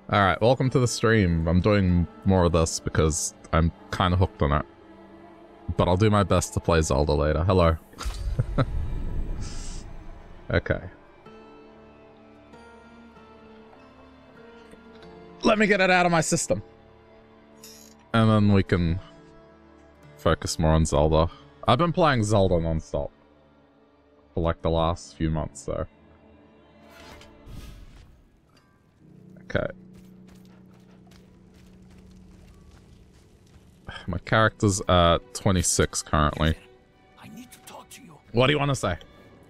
Alright, welcome to the stream. I'm doing more of this because I'm kind of hooked on it. But I'll do my best to play Zelda later. Hello. Okay. Let me get it out of my system. And then we can focus more on Zelda. I've been playing Zelda non-stop for like the last few months, so. Okay. My character's at 26 currently. I need to talk to you. What do you want to say?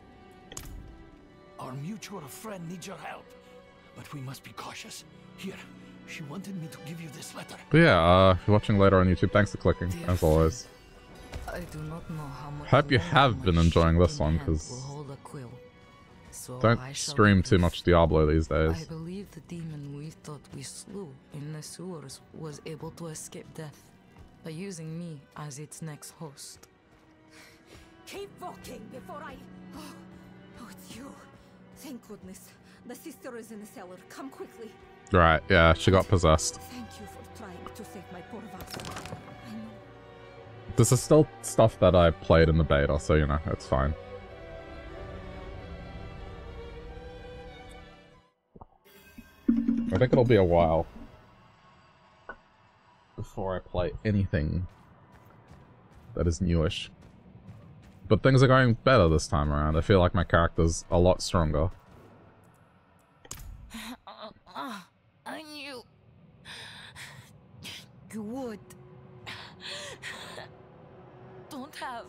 Our mutual friend needs your help, but we must be cautious. Here, she wanted me to give you this letter. But yeah, if you're watching later on YouTube, thanks for clicking, as always. I do not know how much Hope you have been enjoying this one, because don't stream too much Diablo these days. I believe the demon we thought we slew in the sewers was able to escape death by using me as its next host. Keep walking before I... Oh, it's you. Thank goodness. The sister is in the cellar. Come quickly. Right, yeah, she got possessed. Thank you for trying to save my poor Vax. I know. This is still stuff that I played in the beta, so you know, it's fine. I think it'll be a while before I play anything that is newish. But things are going better this time around. I feel like my character's a lot stronger. I knew you would. Don't have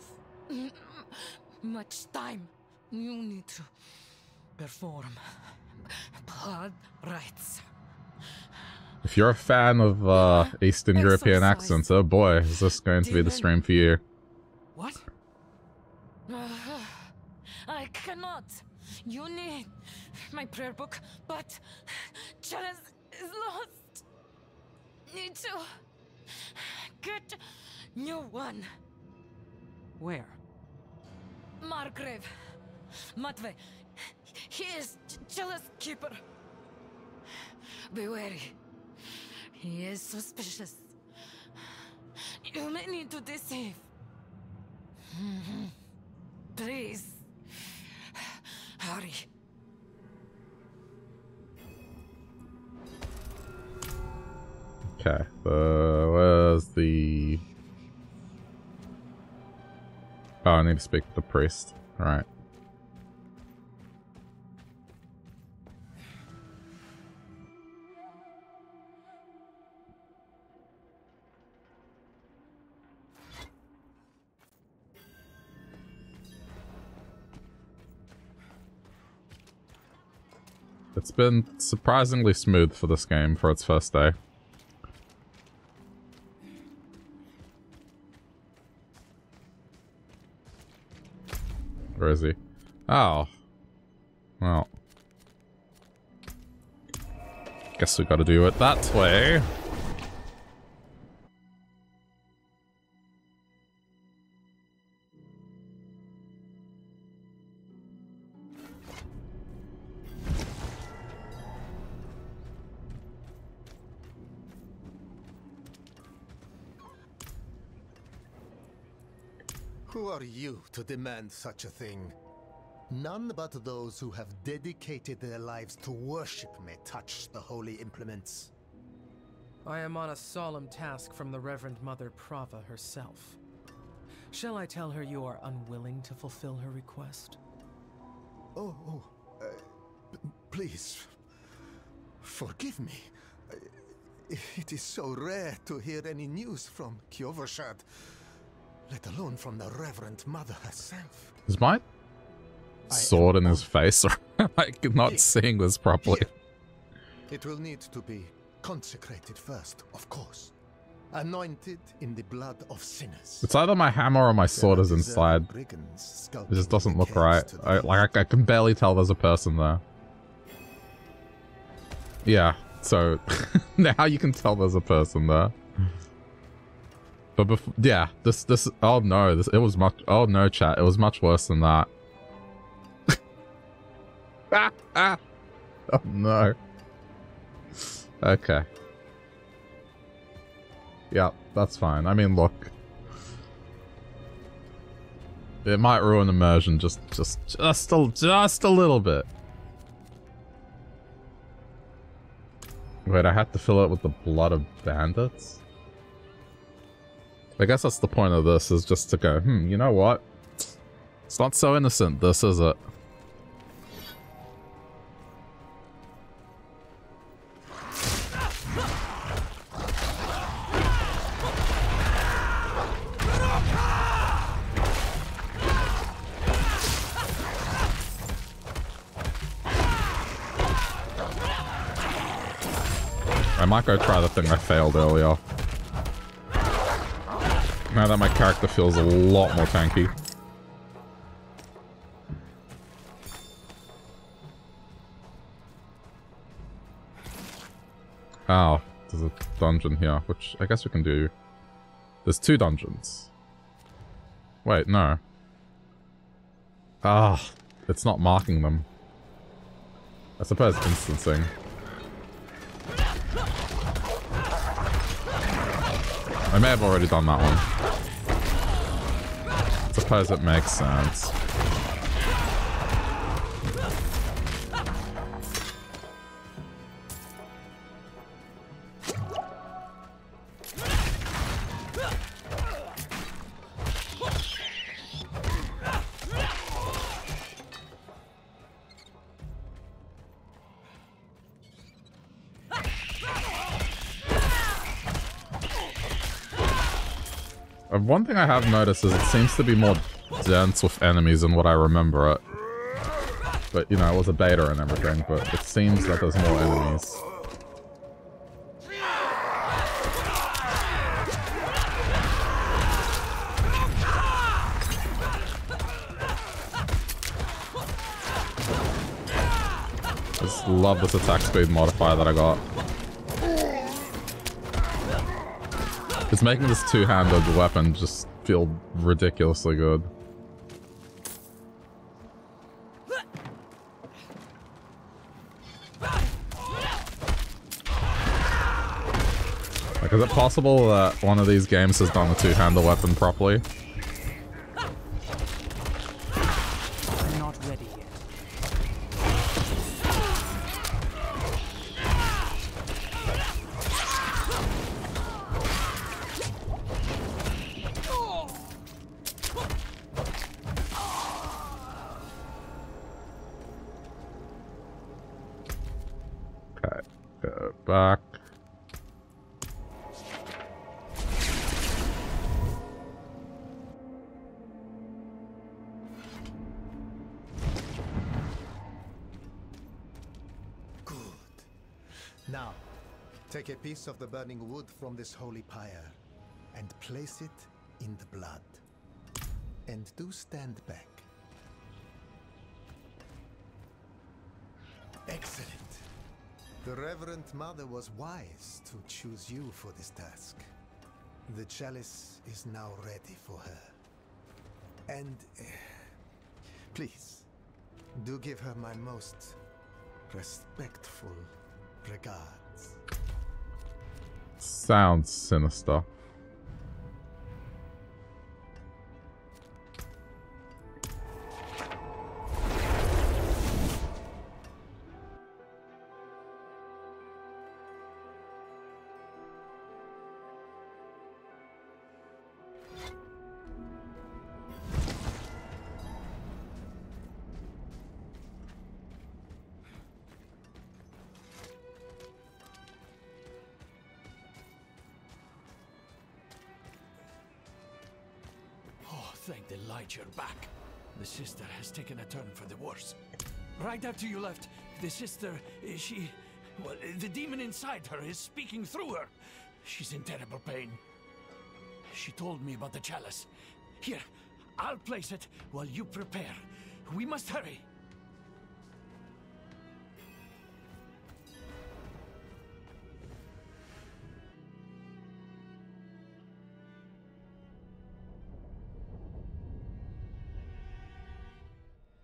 much time. You need to perform blood rites. If you're a fan of Eastern European accents, oh boy, is this going to be the stream for you. What? I cannot. You need my prayer book, but Chalice is lost. Need to get new one. Where? Margrave. Matvey. He is Chalice keeper. Be wary. He is suspicious. You may need to deceive. Please. Hurry. Okay, where's the... Oh, I need to speak to the priest. Right. It's been surprisingly smooth for this game for its first day. Where is he? Oh. Well. Guess we gotta do it that way. Who are you to demand such a thing? None but those who have dedicated their lives to worship may touch the holy implements. I am on a solemn task from the Reverend Mother Prava herself. Shall I tell her you are unwilling to fulfill her request? Please, forgive me. It is so rare to hear any news from Kiovershad, let alone from the Reverend Mother herself. Is my sword in his face? Or like not seeing this properly? Here. It will need to be consecrated first, of course. Anointed in the blood of sinners. It's either my hammer or my sword is inside. It just doesn't look right. I can barely tell there's a person there. Yeah, so now you can tell there's a person there. But before, yeah, this, oh no, it was much, oh no, chat, it was much worse than that. Oh no. Okay. Yeah, that's fine. I mean, look. It might ruin immersion just a little bit. Wait, I had to fill it with the blood of bandits? I guess that's the point of this, is just to go, you know what? It's not so innocent, this, is it? I might go try the thing I failed earlier. Now that my character feels a lot more tanky. Oh, there's a dungeon here, which I guess we can do. There's 2 dungeons. Wait, no. Ah, it's not marking them. I suppose instancing. I may have already done that one. I suppose it makes sense. One thing I have noticed is it seems to be more dense with enemies than what I remember it. But, you know, it was a beta and everything, but it seems that there's more enemies. I just love this attack speed modifier that I got. It's making this two-handed weapon just feel ridiculously good. Like, is it possible that one of these games has done the two-handed weapon properly? I'm not ready yet. Okay, go back. Now, take a piece of the burning wood from this holy pyre and place it in the blood. And do stand back. Excellent. The Reverend Mother was wise to choose you for this task. The chalice is now ready for her. And please, do give her my most respectful regards. Sounds sinister. Thank the light you're back. The sister has taken a turn for the worse. Right after you left, the sister, well, the demon inside her is speaking through her. She's in terrible pain. She told me about the chalice. Here, I'll place it while you prepare. We must hurry.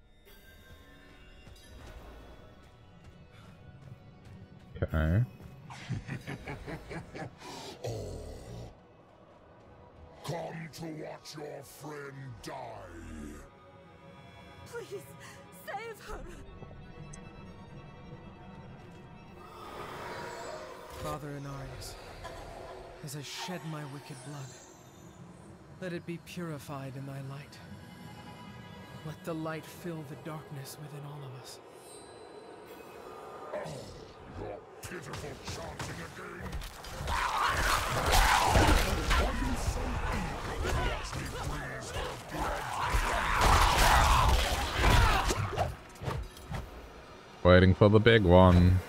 Okay. Come to watch your friend die. Please, save her! Father Inarius, as I shed my wicked blood, let it be purified in thy light. Let the light fill the darkness within all of us. Oh, your pitiful chanting again. Are you so eager to watch me freeze her blood? Waiting for the big one.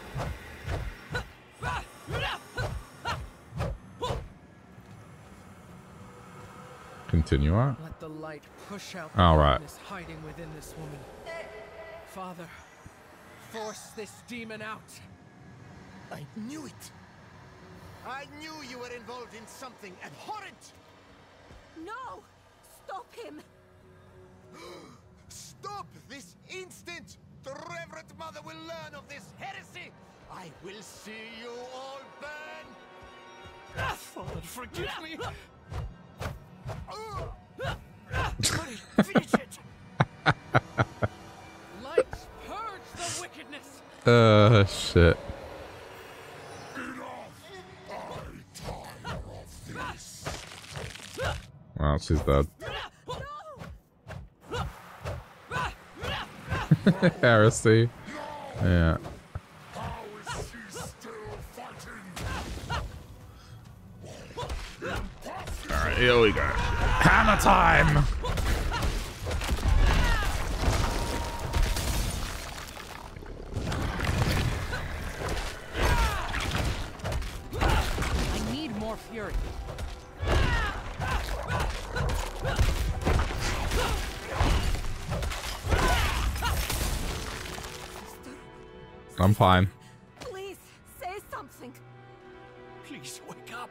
Continue on. Let the light push out the All right. darkness hiding within this woman. Father, force this demon out. I knew it! I knew you were involved in something abhorrent! No! Stop him! Stop this instant! The Reverend Mother will learn of this heresy! I will see you all burn! Father, forgive me! Hurry, finish it! Light, purge the wickedness. Shit. Wow, she's dead. Heresy. Yeah. How is she still fighting? Alright, here we go. Hammer time! I need more fury. I'm fine. Please, say something! Please wake up!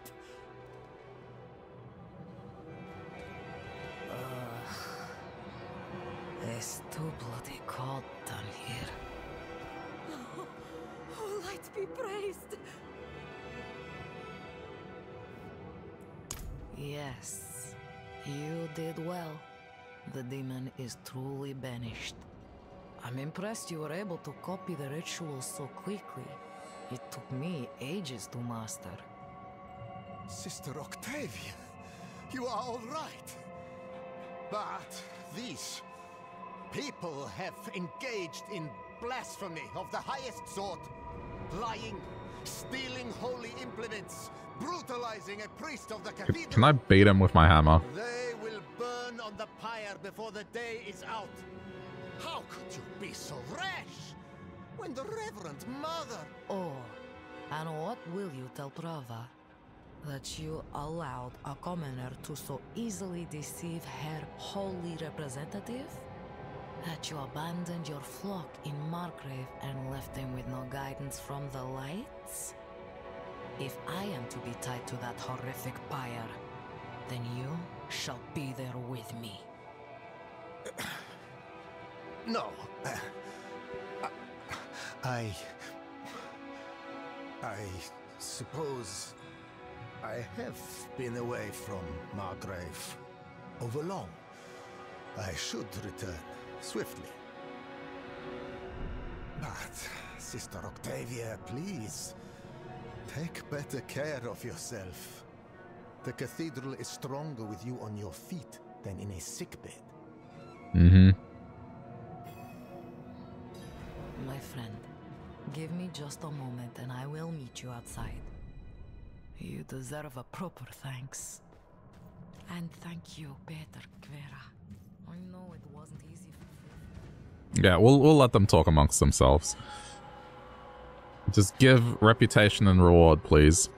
It's too bloody cold down here. Oh, light be praised! Yes, you did well. The demon is truly banished. I'm impressed you were able to copy the ritual so quickly. It took me ages to master. Sister Octavia, you are all right. But these people have engaged in blasphemy of the highest sort. Lying, stealing holy implements, brutalizing a priest of the cathedral. Can I beat him with my hammer? They will burn on the pyre before the day is out. How could you be so rash? When the Reverend Mother... Oh, and what will you tell Prava? That you allowed a commoner to so easily deceive her holy representative? That you abandoned your flock in Margrave and left them with no guidance from the lights? If I am to be tied to that horrific pyre, then you shall be there with me. No. I suppose I have been away from Margrave overlong. I should return swiftly. But, Sister Octavia, please, take better care of yourself. The cathedral is stronger with you on your feet than in a sickbed. Mm-hmm. My friend, give me just a moment and I will meet you outside. You deserve a proper thanks. And thank you, Peter Kvera. I know it wasn't easy for you. Yeah, we'll let them talk amongst themselves. Just give reputation and reward, please.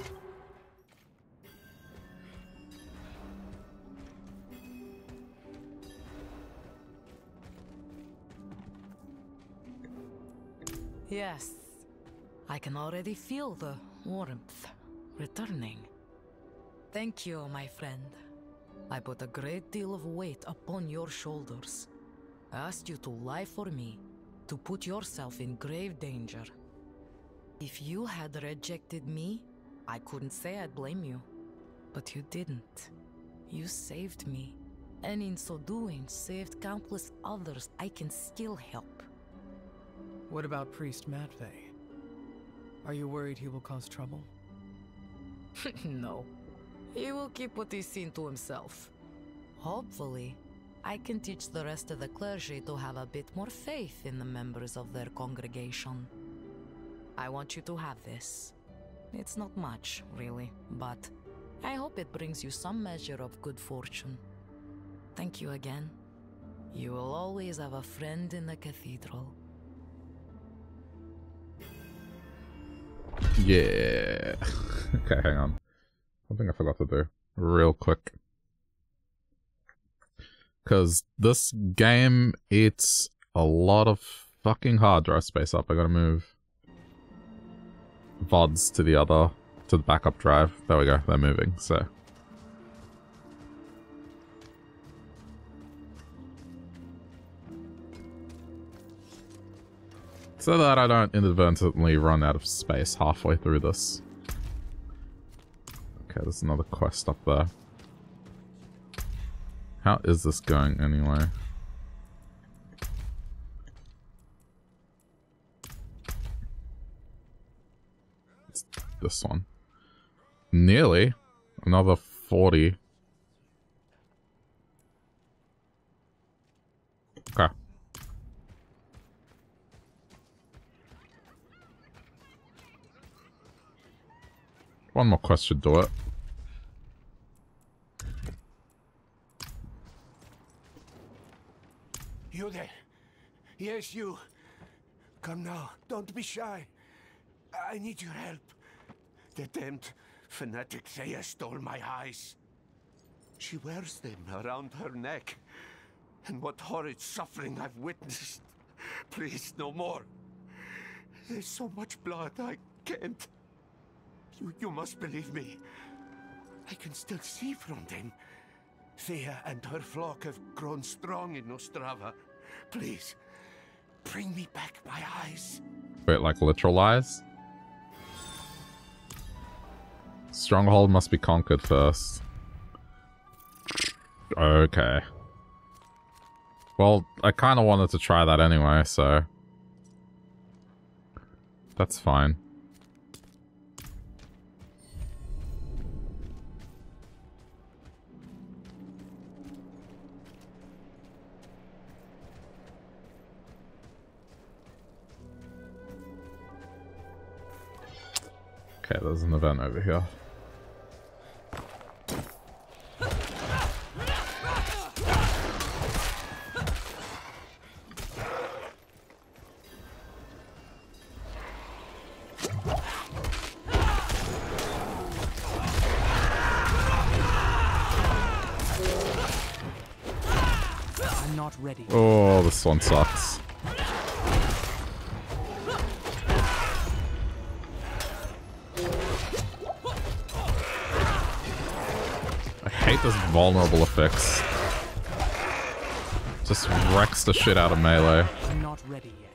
Yes, I can already feel the warmth returning. Thank you, my friend. I put a great deal of weight upon your shoulders. I asked you to lie for me, to put yourself in grave danger. If you had rejected me, I couldn't say I'd blame you. But you didn't. You saved me. And in so doing, saved countless others I can still help. What about Priest Matvey? Are you worried he will cause trouble? No. He will keep what he's seen to himself. Hopefully, I can teach the rest of the clergy to have a bit more faith in the members of their congregation. I want you to have this. It's not much, really, but I hope it brings you some measure of good fortune. Thank you again. You will always have a friend in the cathedral. Yeah. Okay, hang on. One thing I forgot to do real quick. Because this game eats a lot of fucking hard drive space up. I gotta move VODs to the backup drive. There we go, they're moving, so. So that I don't inadvertently run out of space halfway through this. Okay, there's another quest up there. How is this going anyway? It's this one. Nearly. Another 40. Okay. One more quest should do it. You there? Yes, you. Come now, don't be shy. I need your help. The damned fanatic Thea stole my eyes. She wears them around her neck. And what horrid suffering I've witnessed. Please, no more. There's so much blood, I can't. You must believe me. I can still see from them. Thea and her flock have grown strong in Ostrava. Please, bring me back my eyes. Wait, like literal eyes? Stronghold must be conquered first. Okay. Well, I kind of wanted to try that anyway, so... that's fine. Okay, there's an event over here. I'm not ready. Oh, this one sucks. I hate this vulnerable effects. Just wrecks the shit out of melee. I'm not ready yet.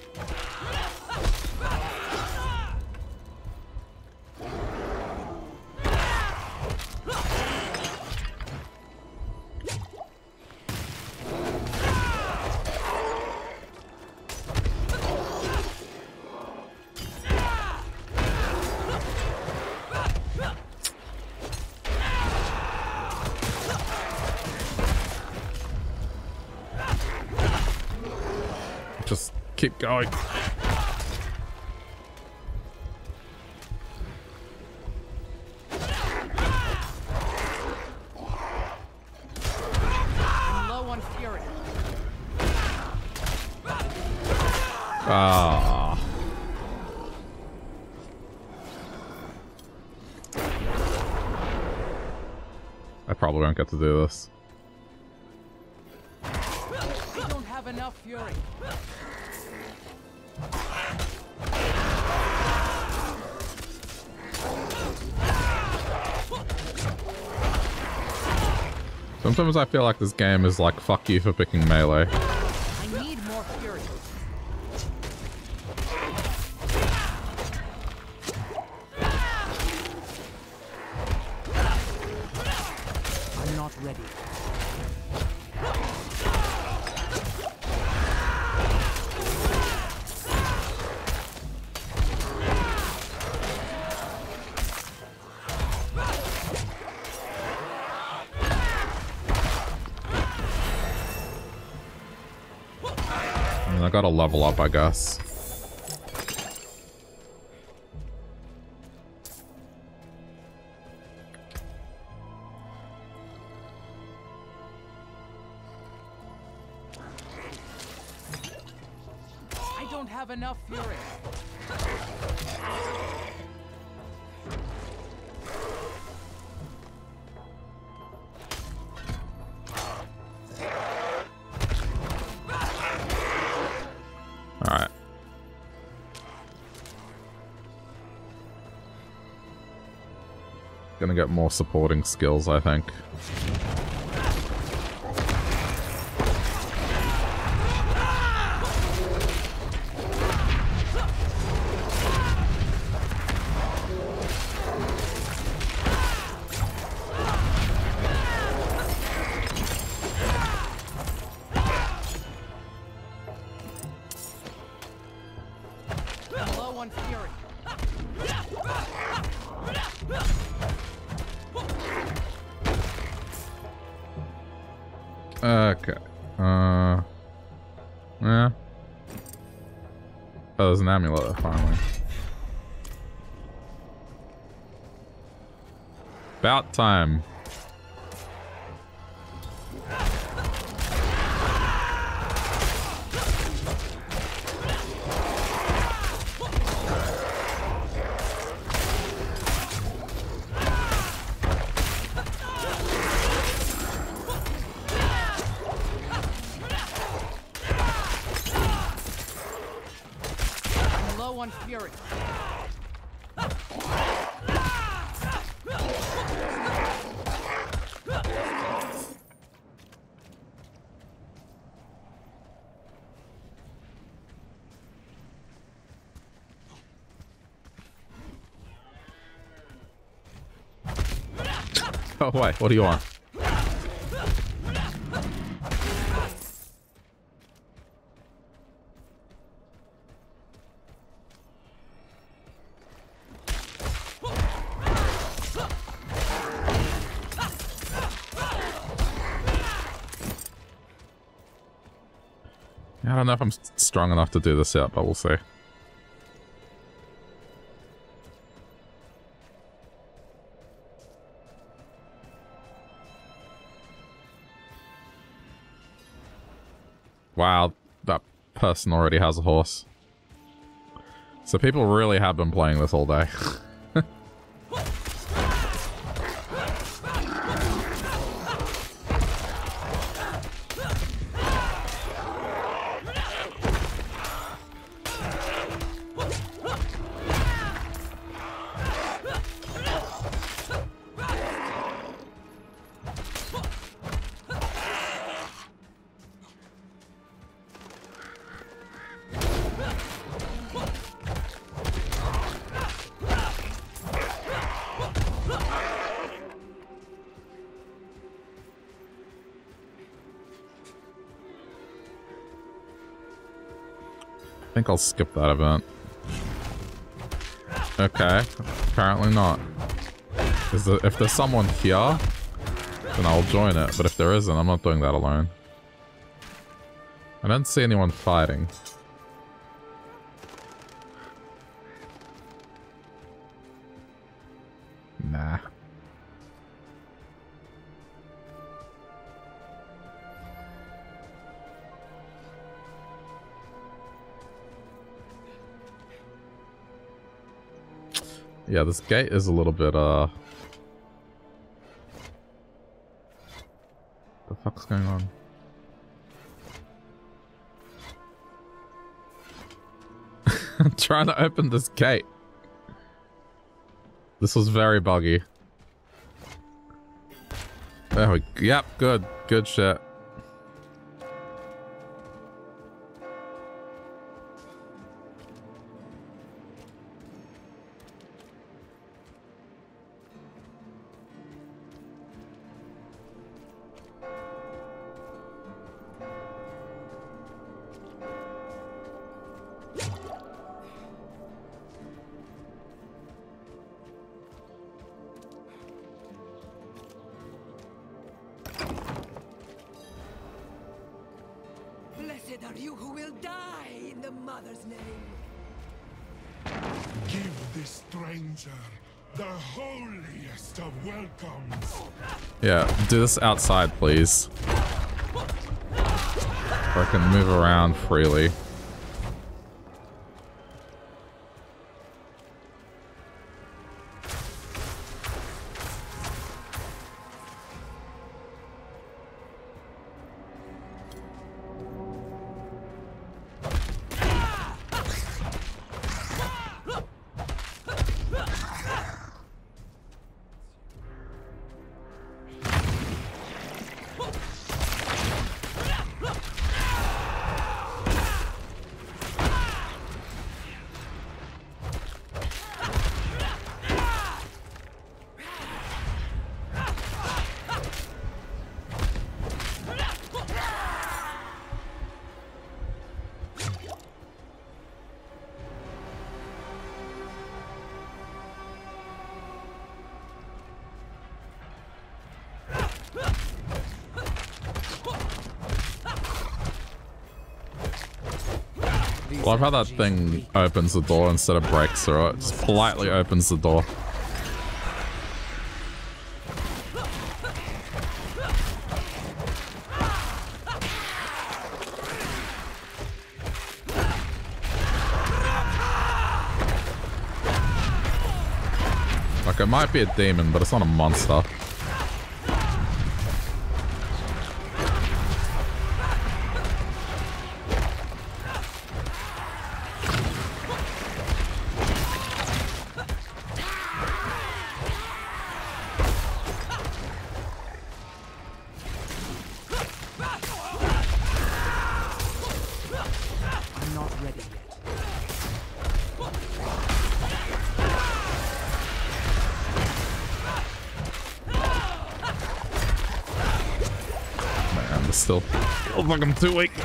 Just keep going. I'm low on fury. Ah. I probably won't get to do this. I don't have enough fury. Sometimes I feel like this game is like, fuck you for picking melee. I need more fury. gotta level up, I guess. I don't have enough fury. Alright. Gonna get more supporting skills, I think. I'm low on fury. Okay. Yeah. Oh, there's an amulet, finally. About time. I'm low on fury. Oh, wait, what do you want? I don't know if I'm strong enough to do this yet, but we'll see. Wow, that person already has a horse. So people really have been playing this all day. I think I'll skip that event. Okay, apparently not. If there's someone here, then I'll join it, but if there isn't, I'm not doing that alone. I don't see anyone fighting. Nah. Yeah, this gate is a little bit, the fuck's going on? I'm trying to open this gate. This was very buggy. There we go. Yep, good. Good shit. you who will die in the Mother's name. Give this stranger the holiest of welcomes. Yeah, do this outside, please. Where I can move around freely. Love how that thing opens the door instead of breaks through it. Just politely opens the door. Like, it might be a demon, but it's not a monster. Still like I'm too weak.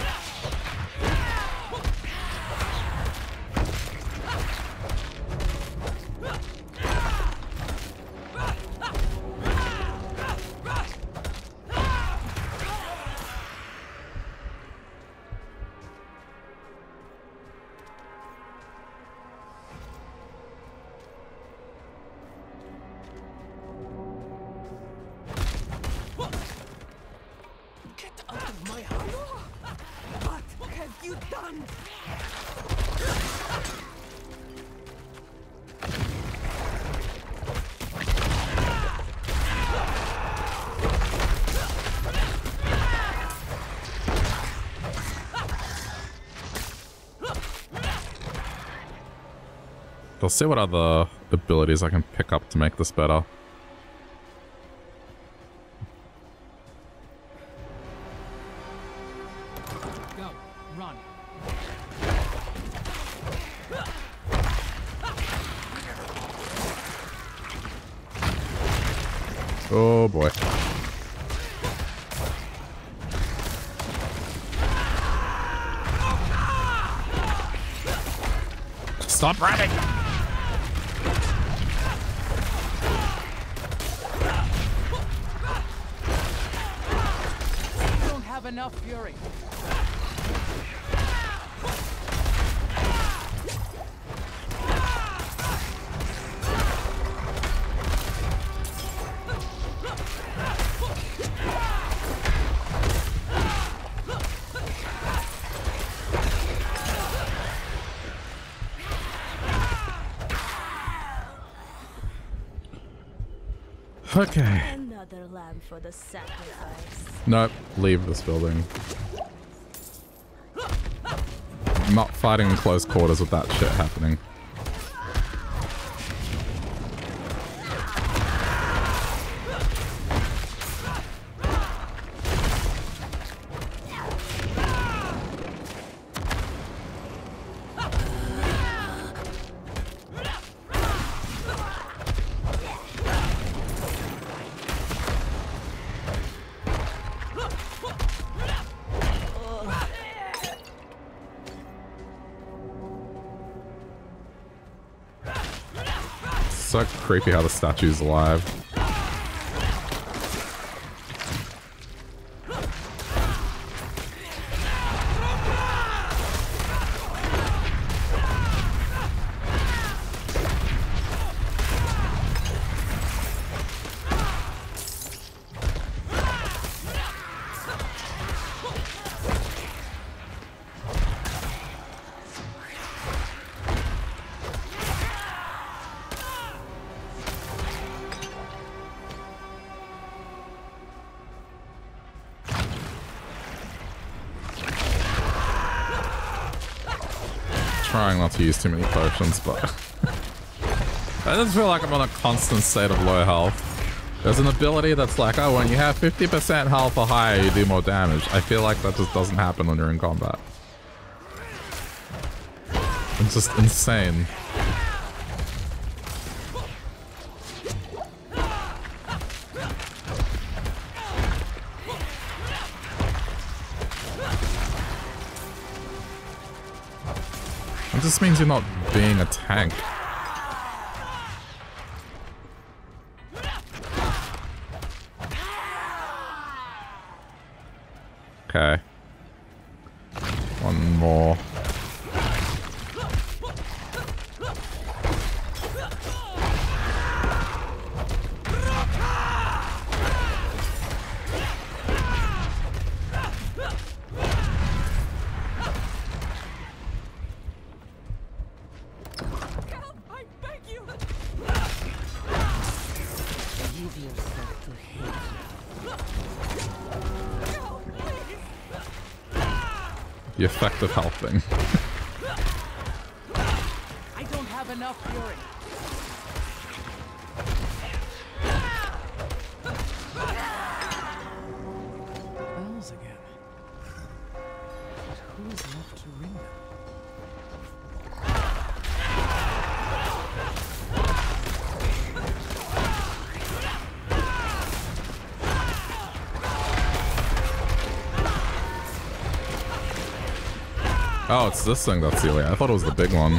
I'll see what other abilities I can pick up to make this better. Go, run. Oh boy. Stop running! Enough fury. Okay. Another lamb for the sacrifice. Nope, leave this building. I'm not fighting in close quarters with that shit happening. So creepy how the statue's alive. trying not to use too many potions, but I just feel like I'm on a constant state of low health. There's an ability that's like, oh, when you have 50% health or higher, you do more damage. I feel like that just doesn't happen when you're in combat. It's just insane. It just means you're not being a tank. Okay. One more. The effect of helping. I don't have enough fury. Bells again. But who's left to ring them? Oh, it's this thing that's Celia. I thought it was the big one.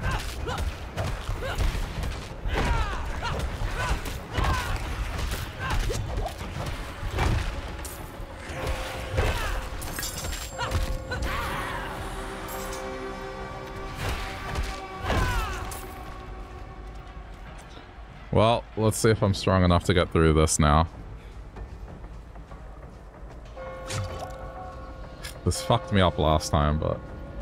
Well, let's see if I'm strong enough to get through this now. This fucked me up last time, but...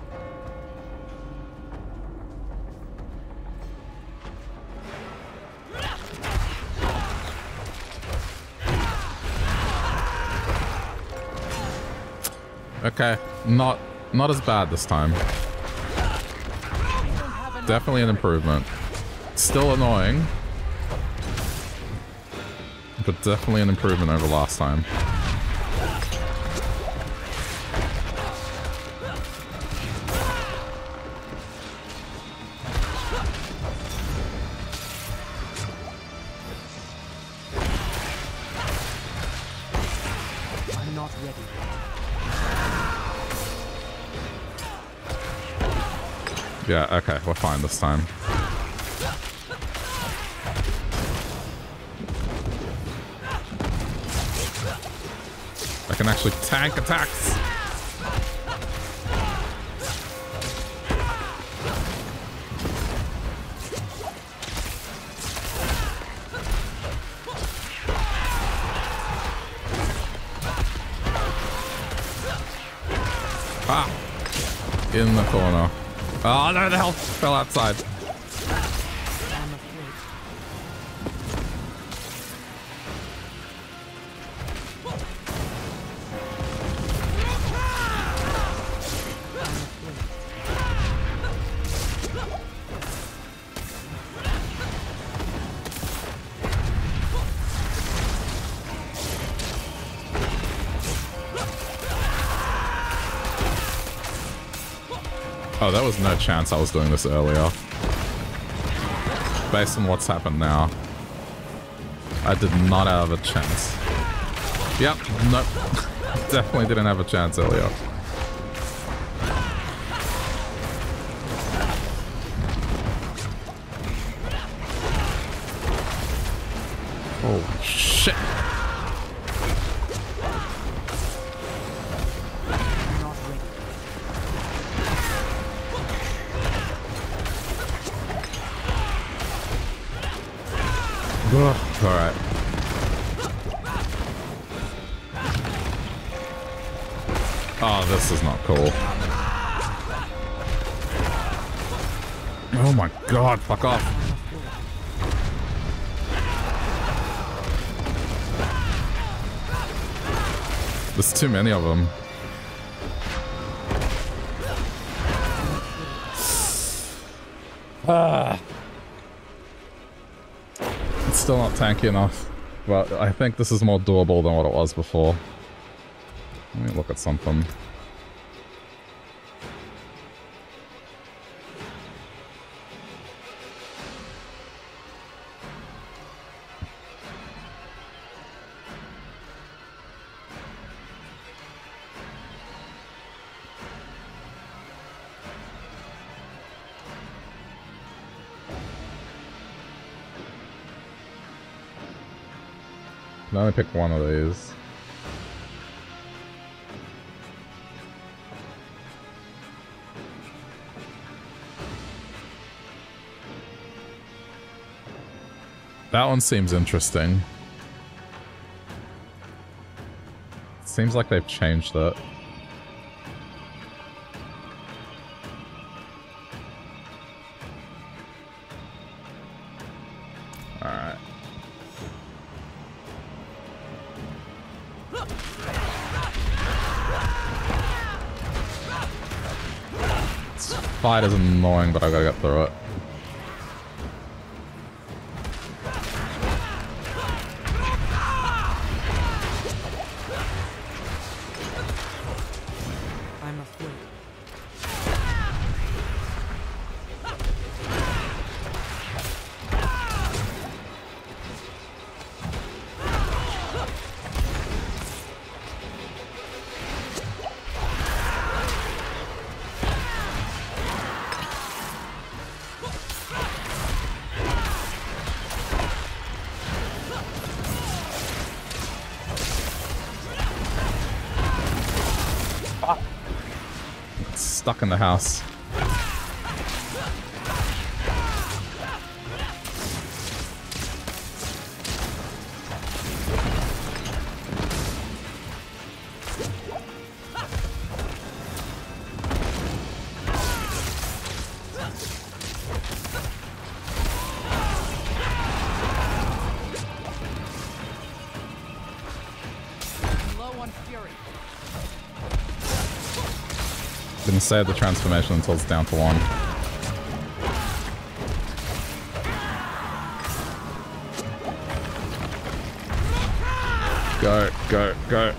Okay, not as bad this time. Definitely an improvement. Still annoying, but definitely an improvement over last time. I'm not ready. Yeah, okay, we're fine this time. I can actually tank attacks. Ah! In the corner. Oh no, the health fell outside. Oh, there was no chance I was doing this earlier. Based on what's happened now. I did not have a chance. Yep, nope. Definitely didn't have a chance earlier. Oh, shit. Alright. Oh, this is not cool. Oh my god, fuck off. There's too many of them. It's still not tanky enough, but I think this is more doable than what it was before. Let me look at something. I can only pick one of these. That one seems interesting. Seems like they've changed it. Alright. This fight is annoying, but I gotta get through it. Stuck in the house. Didn't save the transformation until it's down to 1. Go, go, go.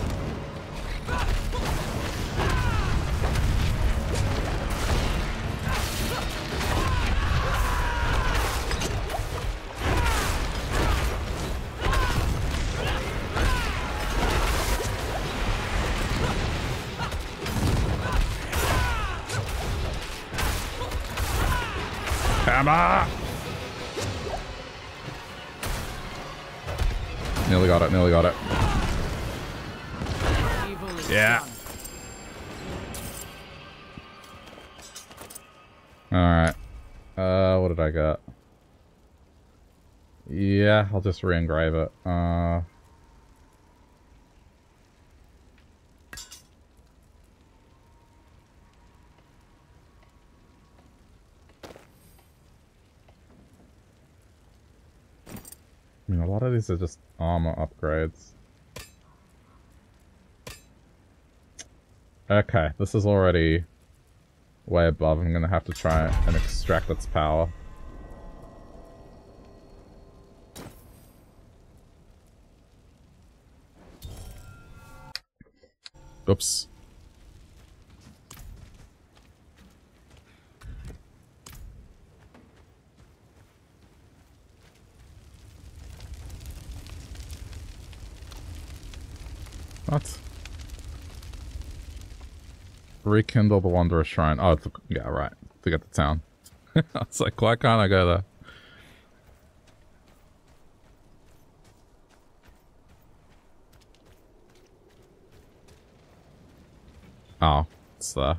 Hammer! Nearly got it, nearly got it. Yeah. Alright. What did I get? Yeah, I'll just re-engrave it. I mean, a lot of these are just armor upgrades. Okay, this is already way above. I'm gonna have to try and extract its power. Oops. What? Rekindle the Wanderer's Shrine. Oh, yeah, right. To get the town. I was like, why can't I go there? Oh, it's there.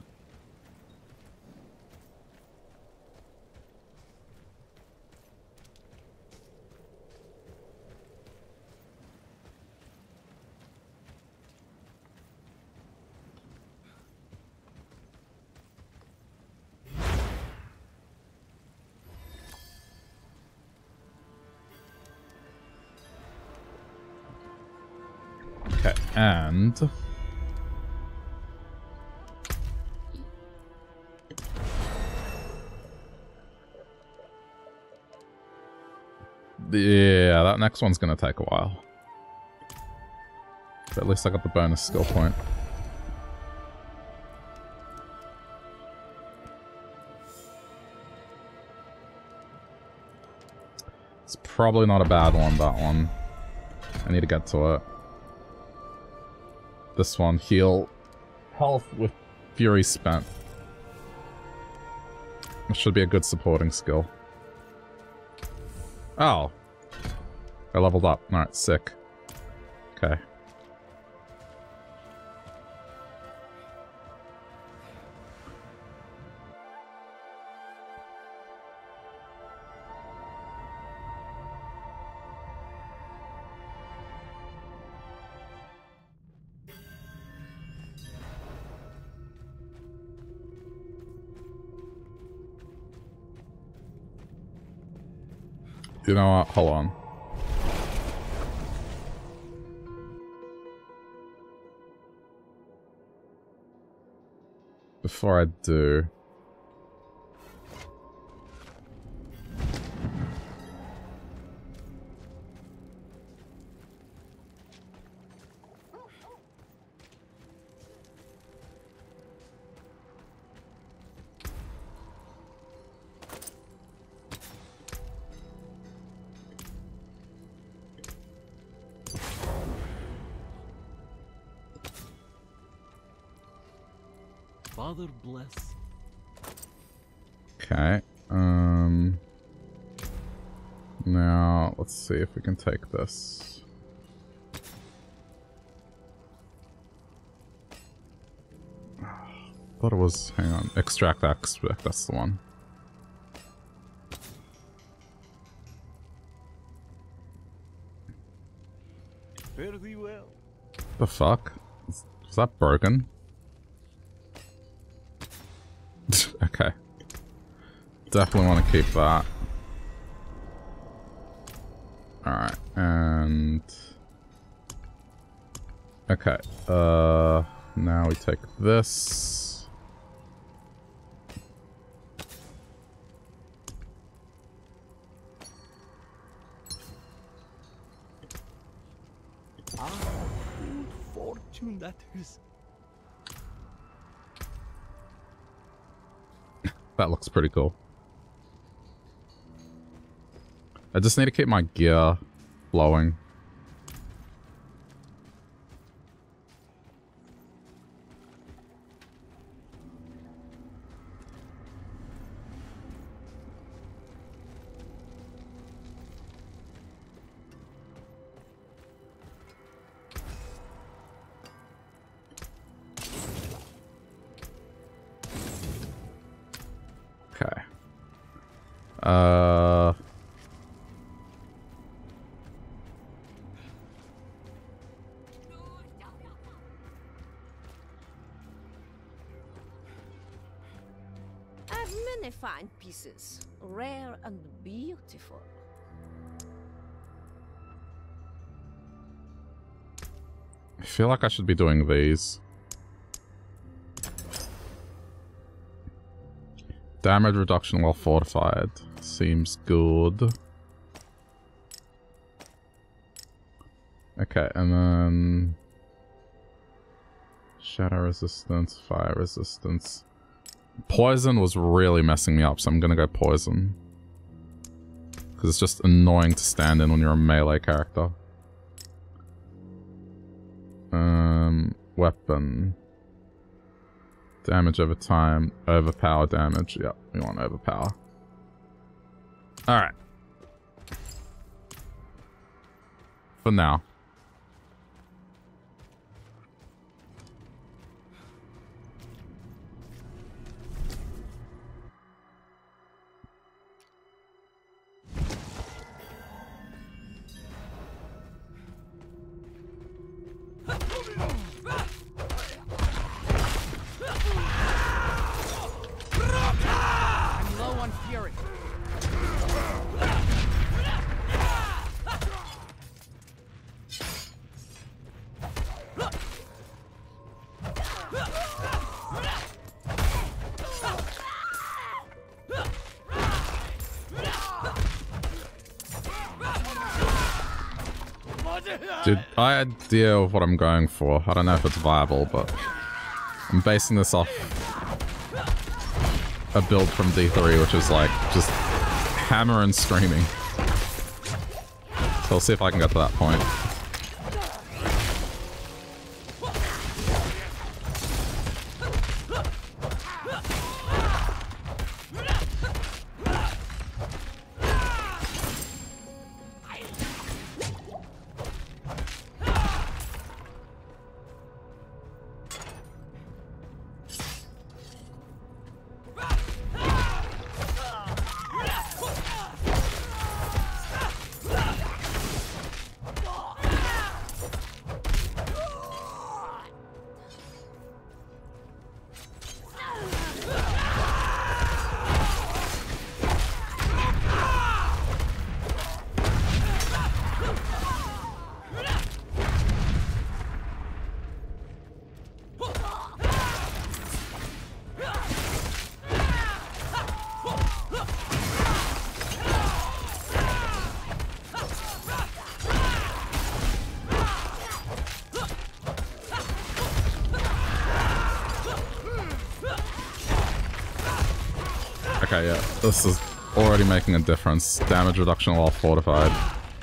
Okay, and Yeah, that next one's gonna take a while. But at least I got the bonus skill point. It's probably not a bad one, that one. I need to get to it. This one, heal health with Fury spent. This should be a good supporting skill. Oh. I leveled up. Alright, sick. Okay. You know what? Hold on. Before I do... Father bless. Okay. Now, let's see if we can take this. Thought it was, hang on, extract aspect, that's the one. Fare thee well. The fuck? Is that broken? Okay. Definitely want to keep that. Alright, and... Okay, now we take this. Ah, good fortune that is. That looks pretty cool. I just need to keep my gear flowing. Okay. I have many fine pieces, rare and beautiful. I feel like I should be doing these. Damage reduction while fortified. Seems good. Okay, and then... Shadow resistance, fire resistance. Poison was really messing me up, so I'm gonna go poison. Because it's just annoying to stand in when you're a melee character. Weapon. Damage over time. Overpower damage. Yep, we want overpower. Alright. For now. I'm low on fury. Dude, I idea of what I'm going for. I don't know if it's viable, but I'm basing this off a build from D3, which is like just hammer and screaming. So I'll see if I can get to that point. Okay, yeah, this is already making a difference. Damage reduction while fortified.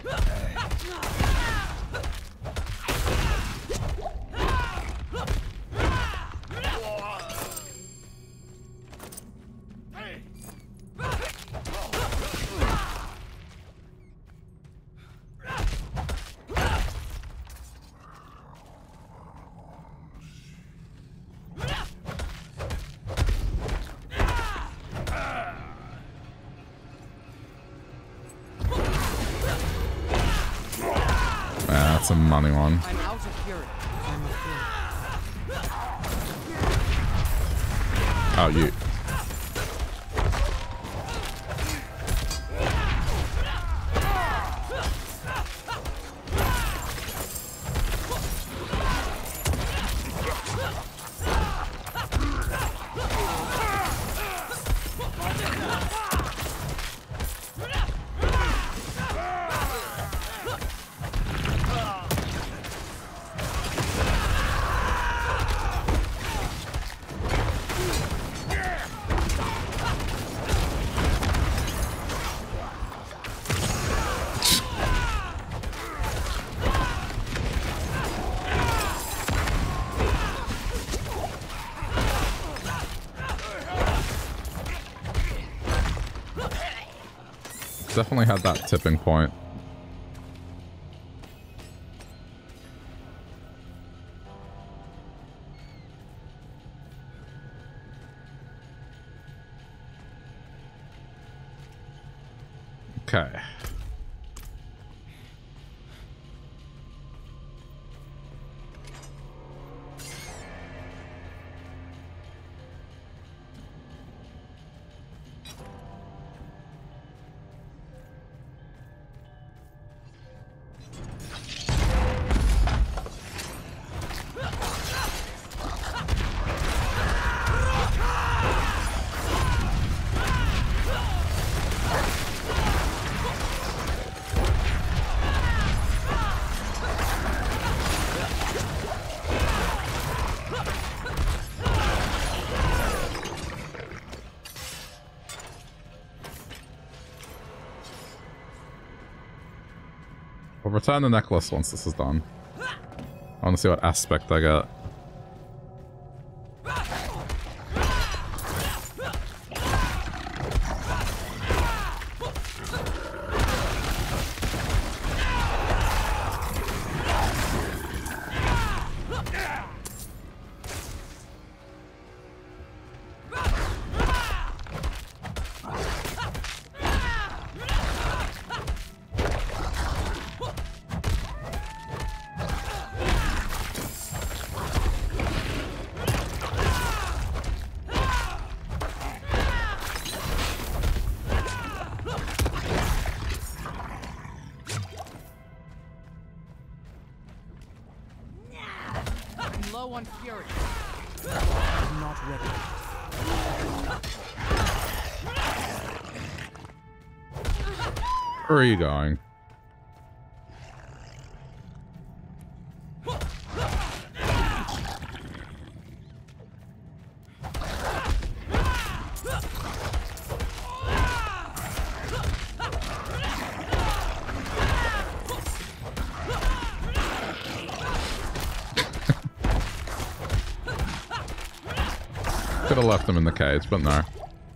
That's a money one. I'm out of fury. I'm afraid. Oh, you. Definitely had that tipping point. Okay. We'll return the necklace once this is done. I want to see what aspect I get. I'm low on fury. I'm not ready. Where are you going? could have left him in the cage, but no.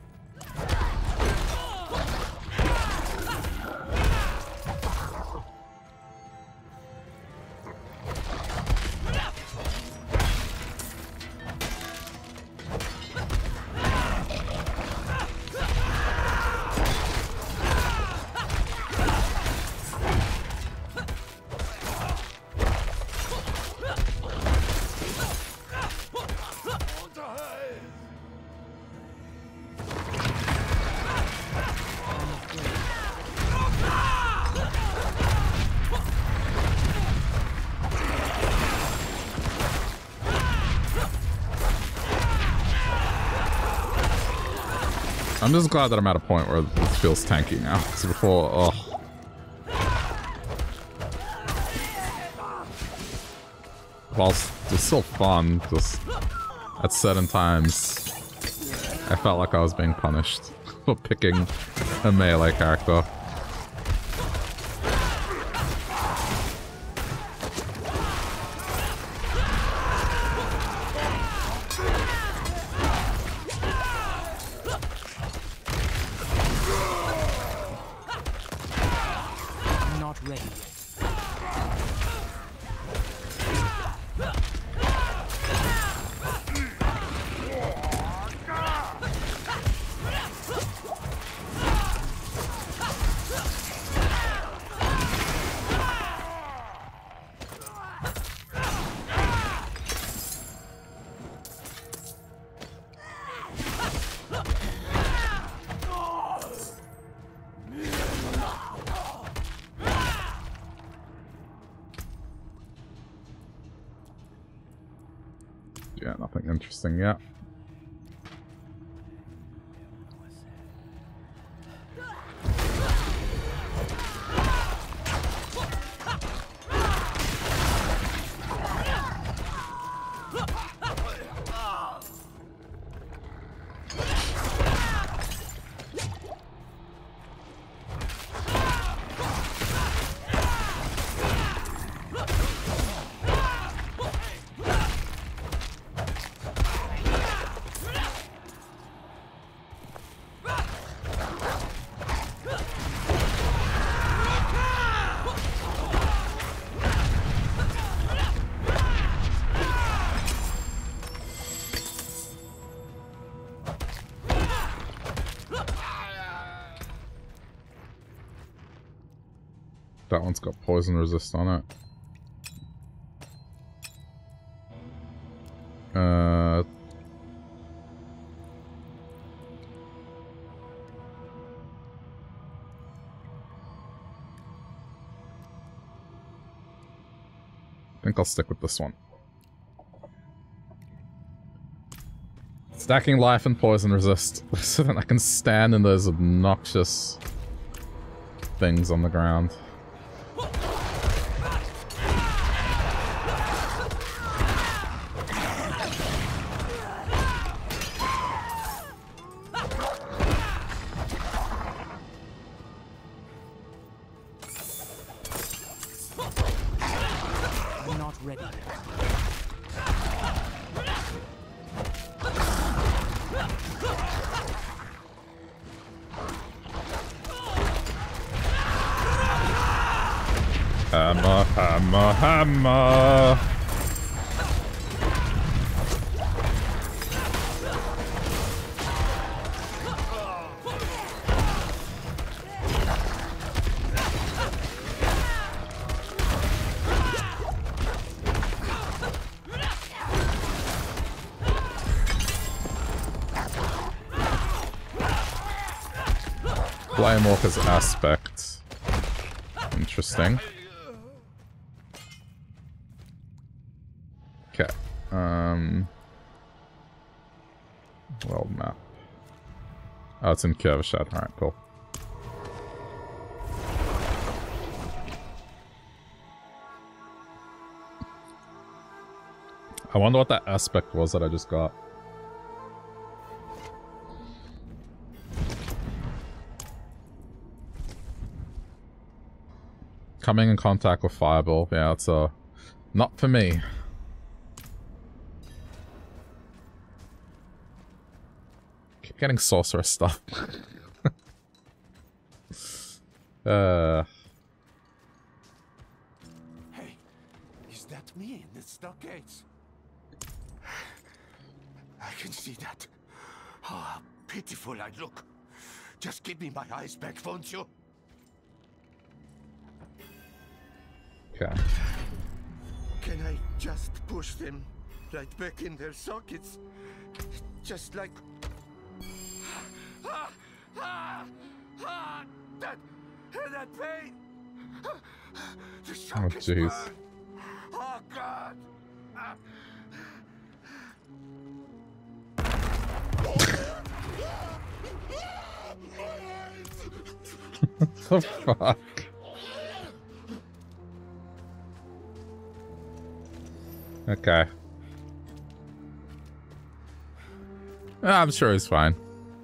I'm just glad that I'm at a point where this feels tanky now. Because before, oh. Whilst it's still fun, just at certain times, I felt like I was being punished for picking a melee character. Yeah, nothing interesting yet. That one's got poison resist on it. I think I'll stick with this one. Stacking life and poison resist so that I can stand in those obnoxious things on the ground. Hammer, hammer, hammer! Flamewalker's aspect. Interesting. Okay. World map. Oh, it's in Kjøvershad. Alright, cool. I wonder what that aspect was that I just got. Coming in contact with Fireball. Yeah, it's not for me. Getting sorcerer stuff. Hey, is that me in the stockades? I can see that. Oh, how pitiful I look. Just give me my eyes back, won't you? Okay. Can I just push them right back in their sockets? Just like... that pain! The sockets jeez. burn. Oh, God! What the fuck? Okay. I'm sure he's fine.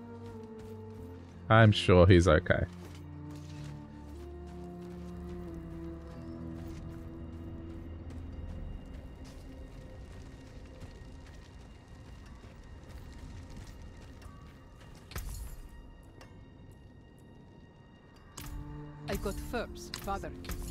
I'm sure he's okay. I got furs, father.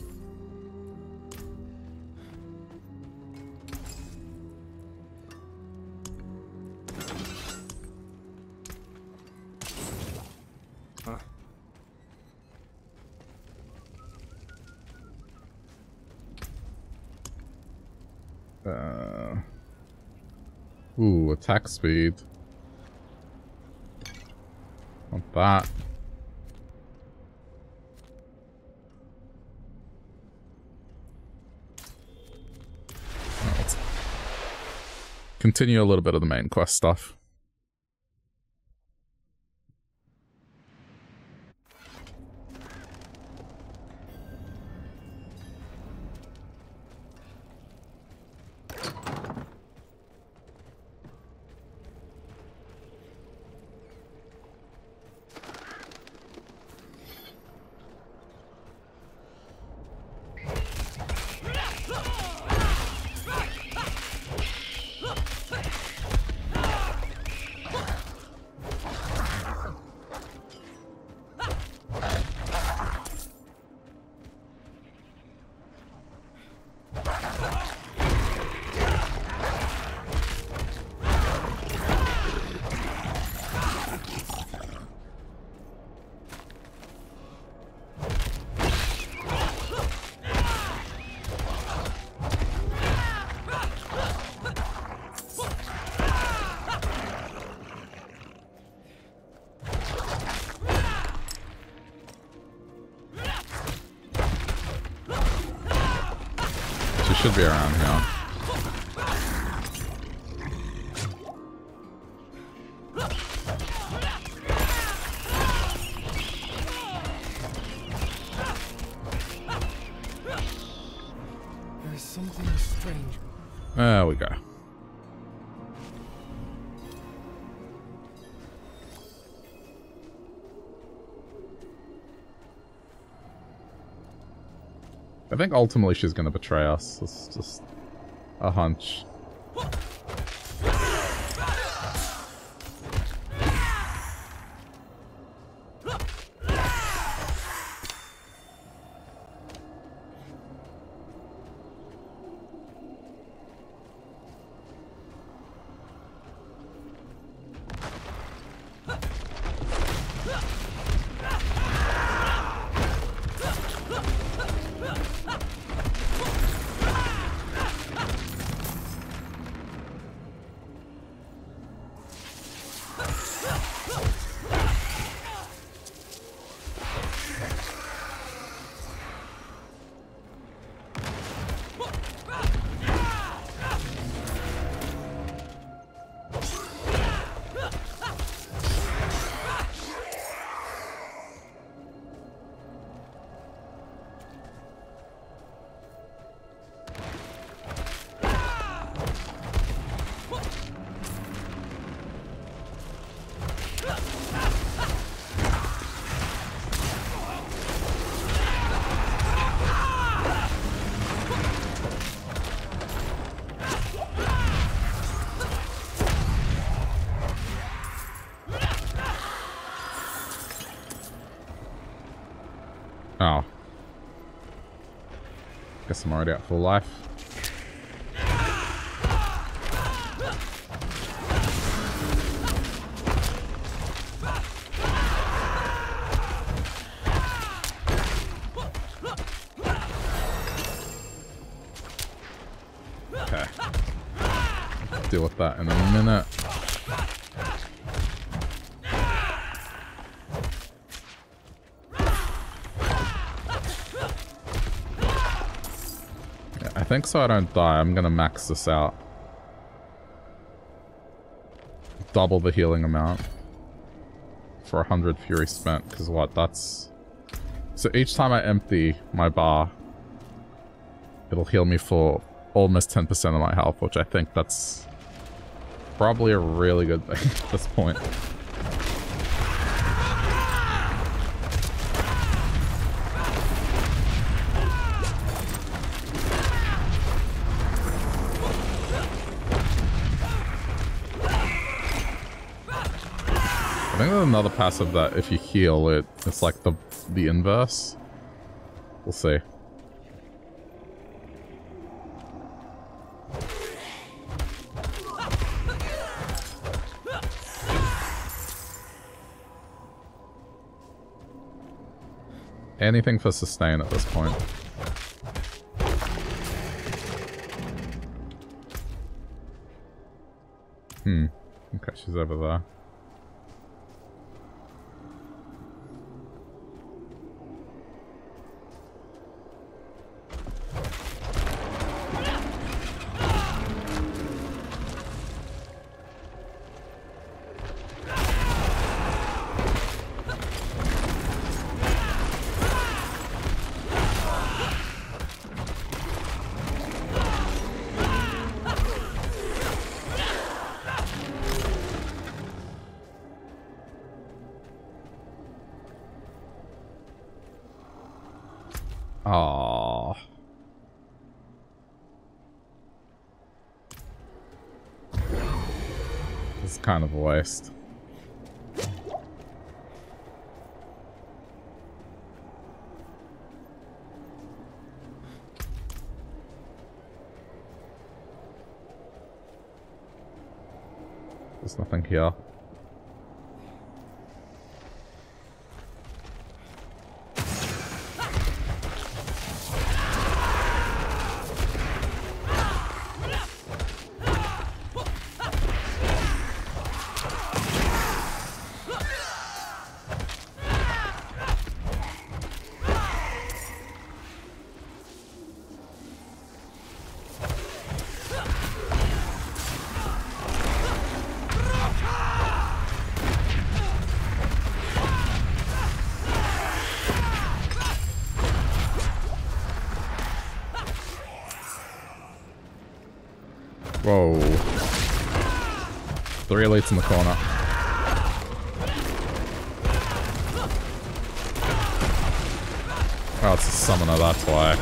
Ooh, attack speed. Want that. Let's continue a little bit of the main quest stuff. Should be around here. There's something strange. There we go. I think ultimately she's gonna betray us. It's just a hunch. Guess I'm already at full life. Okay. Deal with that in a minute. I think so I don't die. I'm gonna max this out. Double the healing amount. For 100 fury spent, because what, that's... So each time I empty my bar, it'll heal me for almost 10% of my health, which I think that's probably a really good thing at this point. I think there's another passive that if you heal it, it's like the inverse. We'll see. Anything for sustain at this point. Okay, she's over there. Aww. It's kind of a waste. There's nothing here. Whoa. 3 elites in the corner. Oh, it's a summoner, that's why.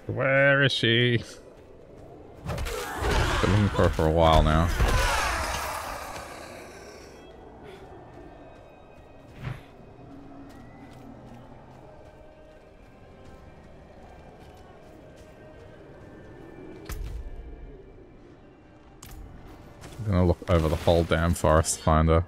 Where is she? Been looking for her for a while now. I'm gonna look over the whole damn forest to find her.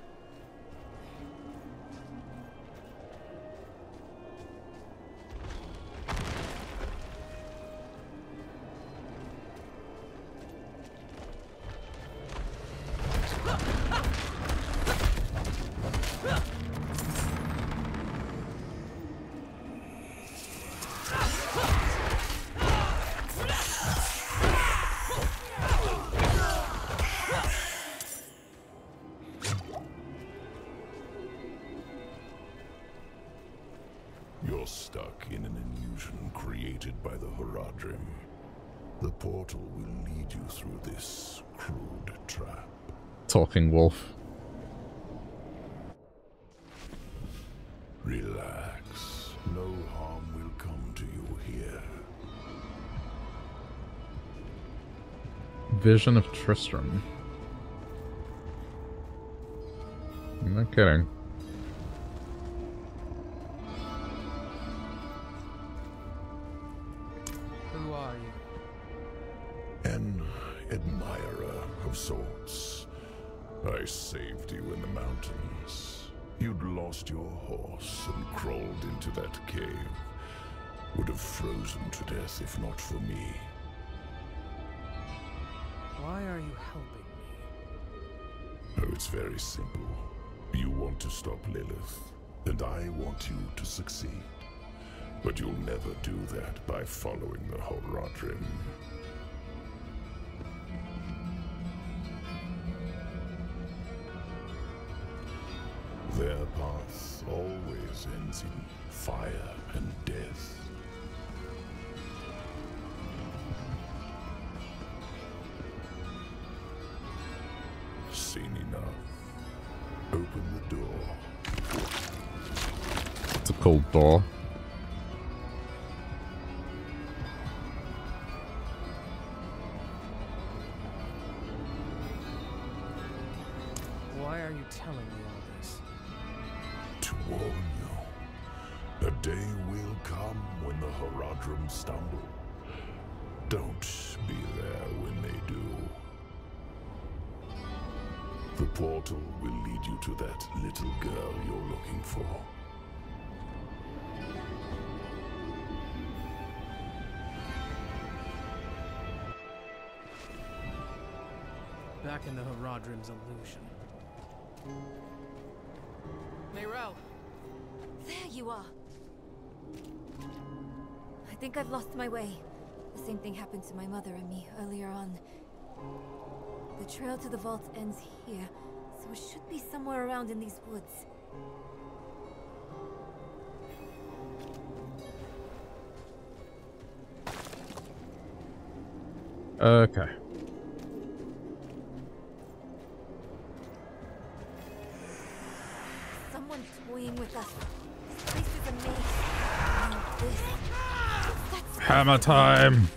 You're stuck in an illusion created by the Horadrim. The portal will lead you through this crude trap. Talking wolf. Relax. No harm will come to you here. Vision of Tristram. No kidding. Who are you? An admirer of sorts. I saved you in the mountains. You'd lost your horse and crawled into that cave. Would have frozen to death if not for me. Why are you helping me? Oh, it's very simple. You want to stop Lilith, and I want you to succeed. But you'll never do that by following the Horadrim. Their path always ends in fire and death. Seen enough. Open the door. It's a cold door. Why are you telling me all this? To warn you. A day will come when the Horadrim stumble. Don't be there when they do. The portal will lead you to that little girl you're looking for. Back in the Horadrim's illusion. Meyrelle! There you are. I think I've lost my way. The same thing happened to my mother and me earlier on. The trail to the vault ends here, so it should be somewhere around in these woods. Okay. Someone toying with us. This place is a maze. And this... Hammer time!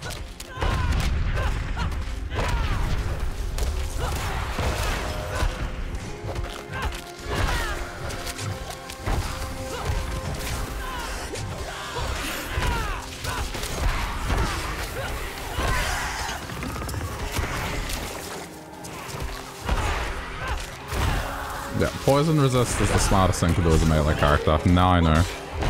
Yeah, poison resist is the smartest thing to do as a melee character. Now I know.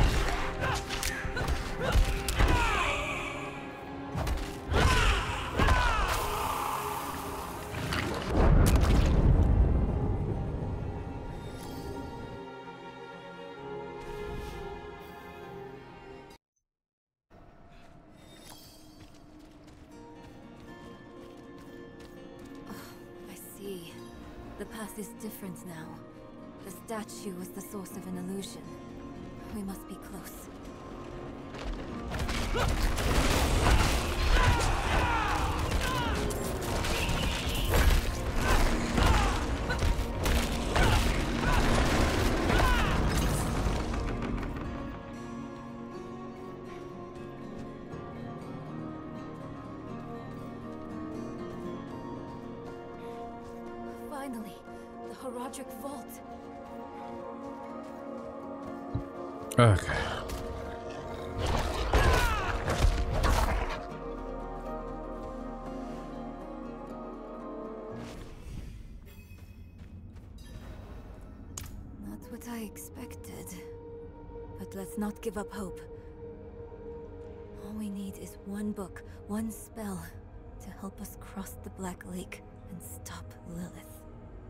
I see. The path is different now. The statue was the source of an illusion. We must be close. Finally, the Horadric Vault. Okay. Not what I expected. But let's not give up hope. All we need is one book, one spell, to help us cross the Black Lake and stop Lilith.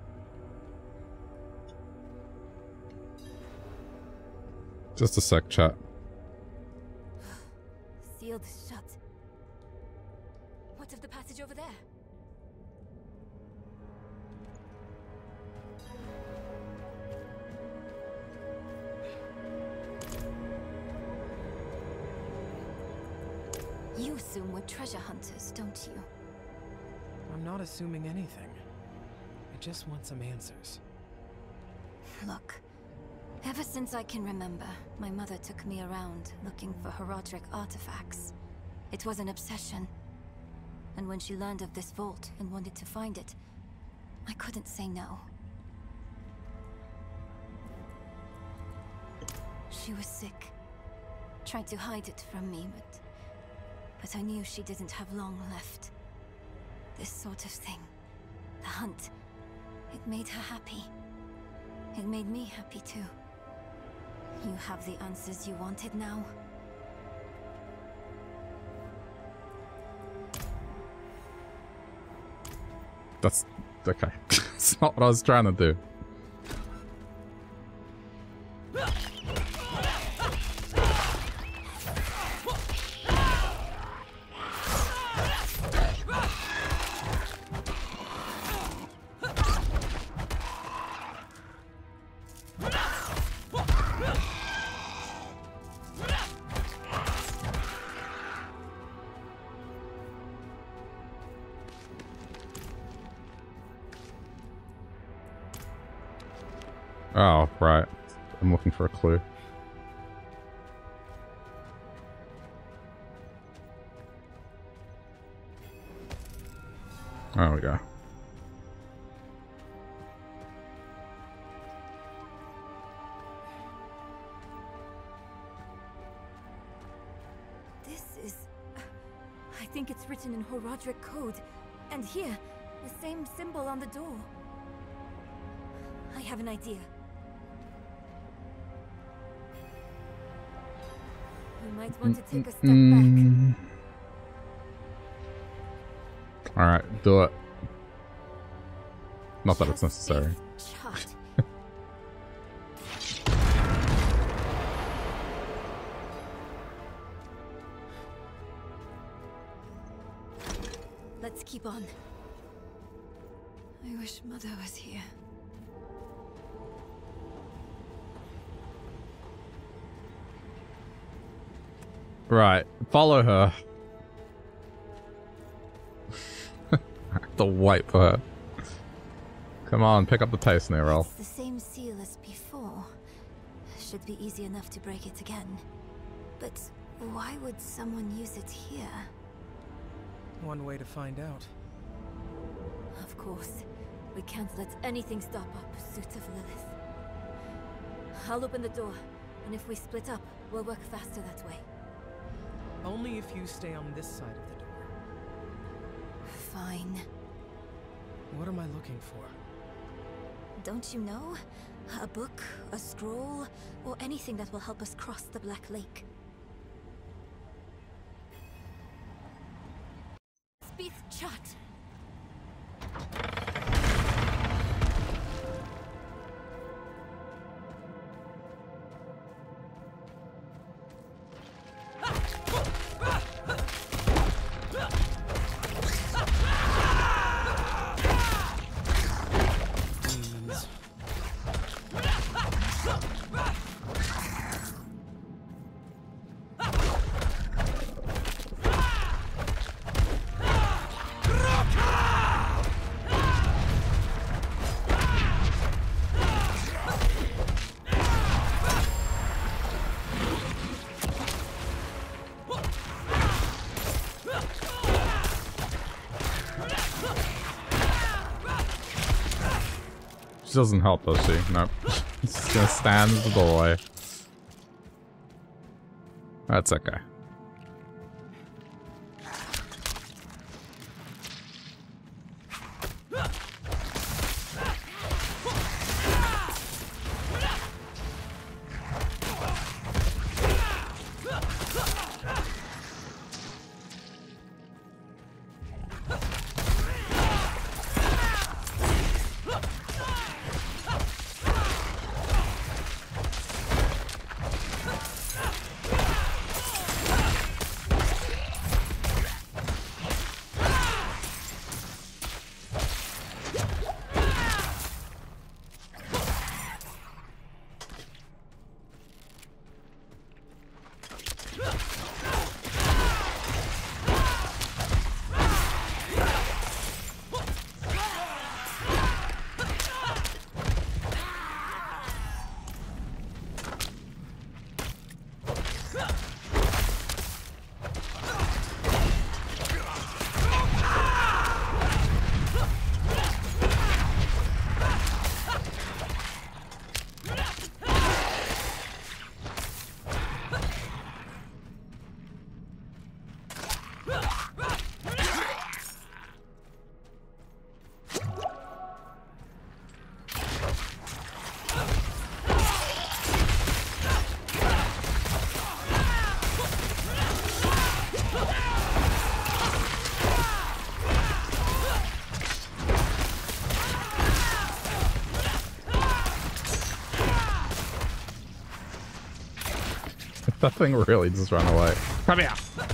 Just a sec, chat. Sealed shut. What of the passage over there? You assume we're treasure hunters, don't you? I'm not assuming anything. I just want some answers. Look, ever since I can remember, my mother took me around looking for Horadric artifacts. It was an obsession. And when she learned of this vault and wanted to find it, I couldn't say no. She was sick. Tried to hide it from me, but I knew she didn't have long left. This sort of thing, the hunt, it made her happy. It made me happy too. You have the answers you wanted now. That's okay. It's not what I was trying to do. Oh, right. I'm looking for a clue. There we go. This is... I think it's written in Horadric code. And here, the same symbol on the door. I have an idea. You might want to take a step back. Alright, do it. Not that it's necessary. Chart. Let's keep on. I wish Mother was here. Right, follow her. I have to wait for her. Come on, pick up the pace, Nerel. It's the same seal as before. Should be easy enough to break it again. But why would someone use it here? One way to find out. Of course. We can't let anything stop our pursuit of Lilith. I'll open the door, and if we split up, we'll work faster that way. Only if you stay on this side of the door. Fine. What am I looking for? Don't you know? A book, a scroll, or anything that will help us cross the Black Lake. Speed chart. She doesn't help, does she? Nope. She's just gonna stand in the doorway. That's okay. That thing really just ran away. Come here!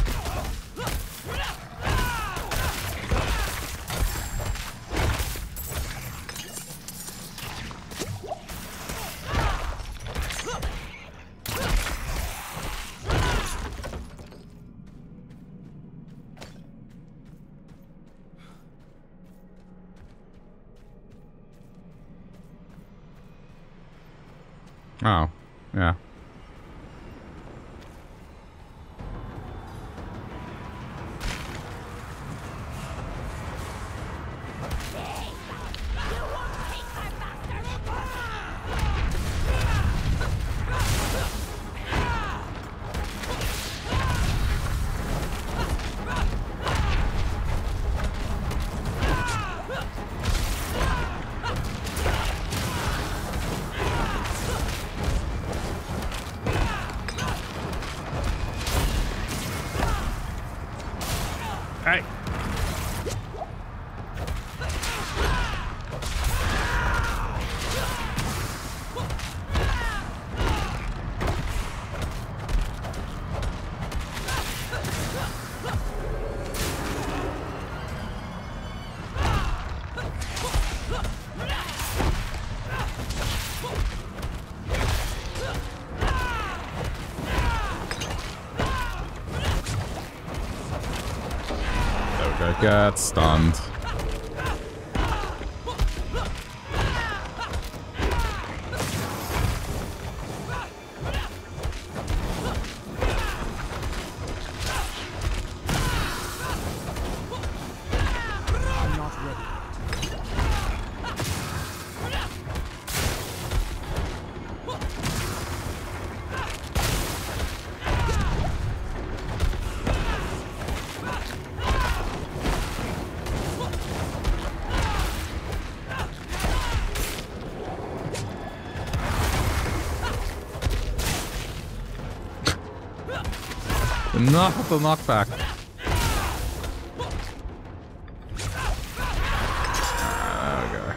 Oh, yeah. Got stunned. Enough with the knockback. Okay.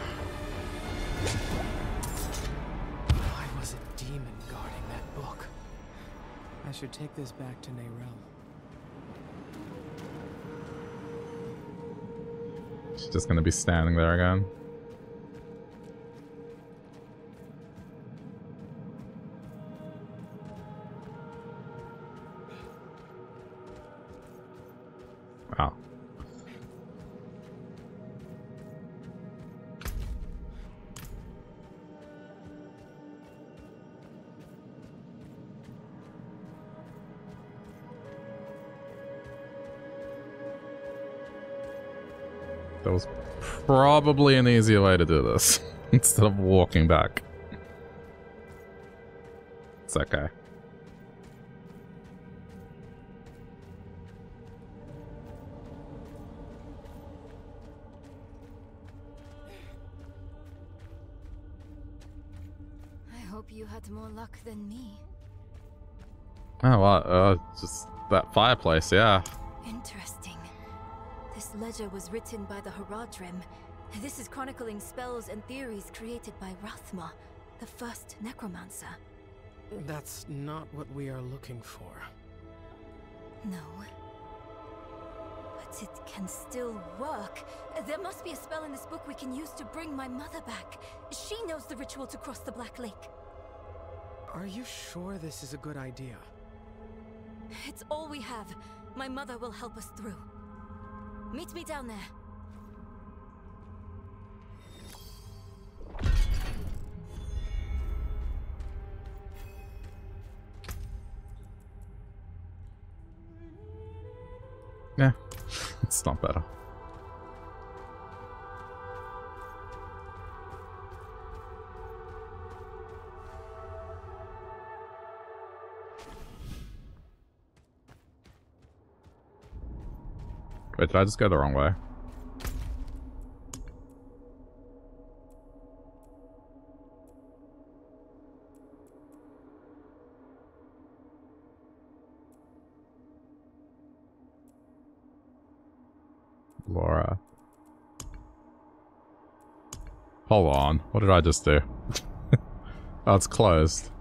Why was a demon guarding that book? I should take this back to Neyrelle. She's just gonna be standing there again. Wow. That was probably an easier way to do this. instead of walking back. It's okay. I hope you had more luck than me. Oh, well, just that fireplace, yeah. Interesting. This ledger was written by the Haradrim. This is chronicling spells and theories created by Rathma, the first necromancer. That's not what we are looking for. No. But it can still work. There must be a spell in this book we can use to bring my mother back. She knows the ritual to cross the Black Lake. Are you sure this is a good idea? It's all we have. My mother will help us through. Meet me down there. Yeah, it's not better. Wait, did I just go the wrong way? Laura. Hold on. What did I just do? Oh, it's closed.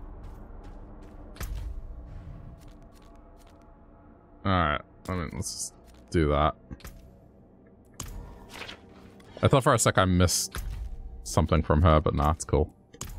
Alright. I mean, let's just do that. I thought for a sec I missed something from her, but nah, it's cool.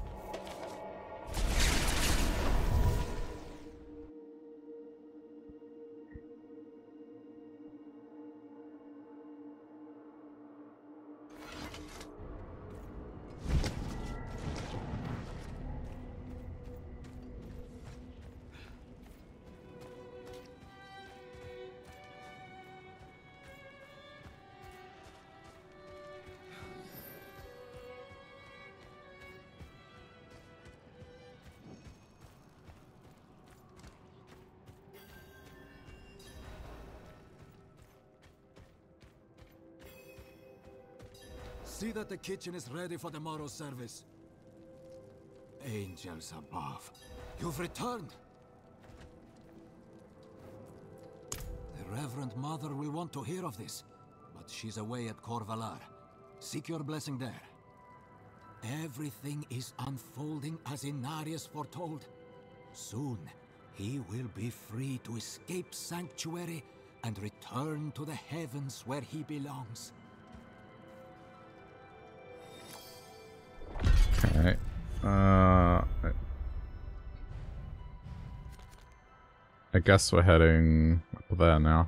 See that the kitchen is ready for tomorrow's service. Angels above, you've returned. The Reverend Mother will want to hear of this, but she's away at Corvalar. Seek your blessing there. Everything is unfolding as Inarius foretold. Soon, he will be free to escape Sanctuary and return to the heavens where he belongs. Alright. I guess we're heading up there now.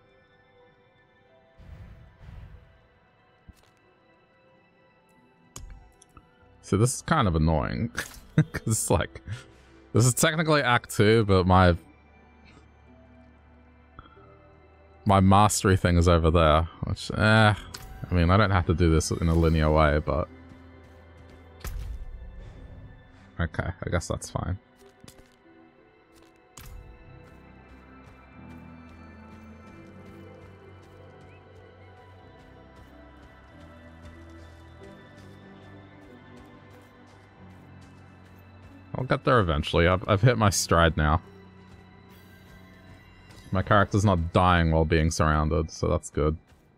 So this is kind of annoying. Because, like, this is technically Act 2, but my mastery thing is over there. Which, I mean, I don't have to do this in a linear way, but... Okay, I guess that's fine. I'll get there eventually. I've hit my stride now. My character's not dying while being surrounded, so that's good.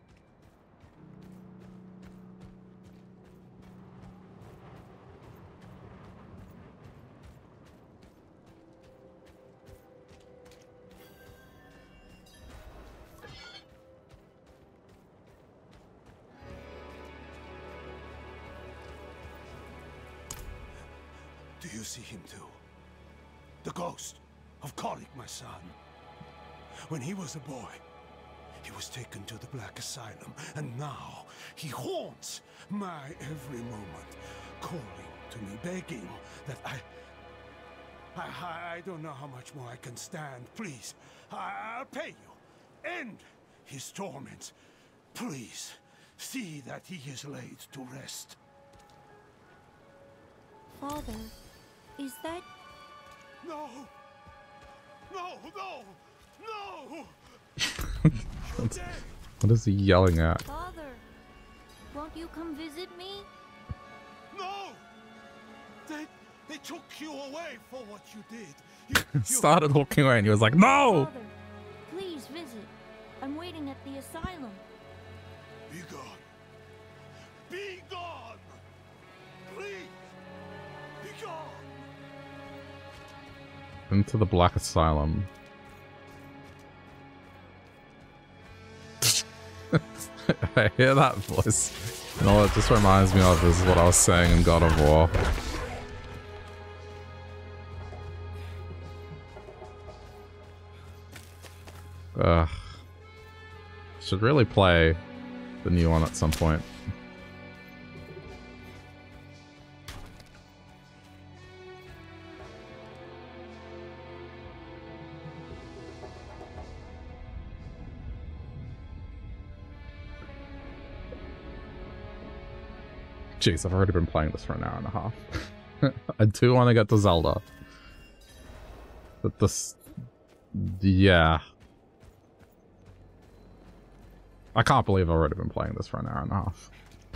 Do you see him too? The ghost of Kolik, my son. When he was a boy, he was taken to the Black Asylum, and now he haunts my every moment, calling to me, begging that I don't know how much more I can stand. Please, I'll pay you. End his torments. Please, see that he is laid to rest. Father, is that... No! No! No! No! What is he yelling at? Father, won't you come visit me? No! They took you away for what you did. Started walking away and he was like, no! Father, please visit. I'm waiting at the asylum. Be gone. Be gone! Please! Be gone! Into the Black Asylum. I hear that voice. You know what it just reminds me of is what I was saying in God of War. Should really play the new one at some point. Jeez, I've already been playing this for an hour and a half. I do want to get to Zelda. But this... yeah. I can't believe I've already been playing this for an hour and a half.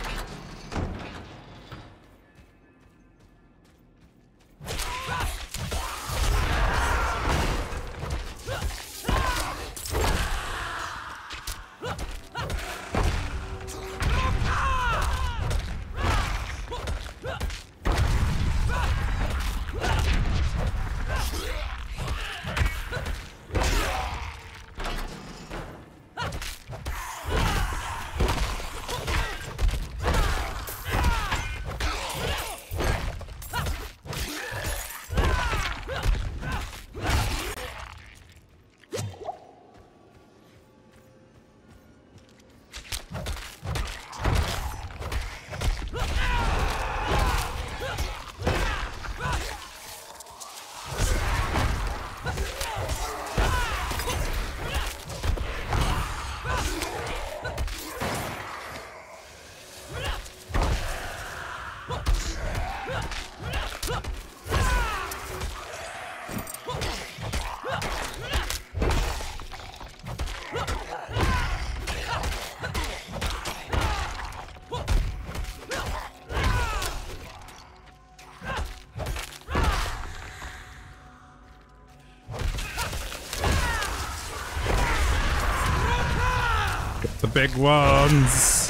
Big ones.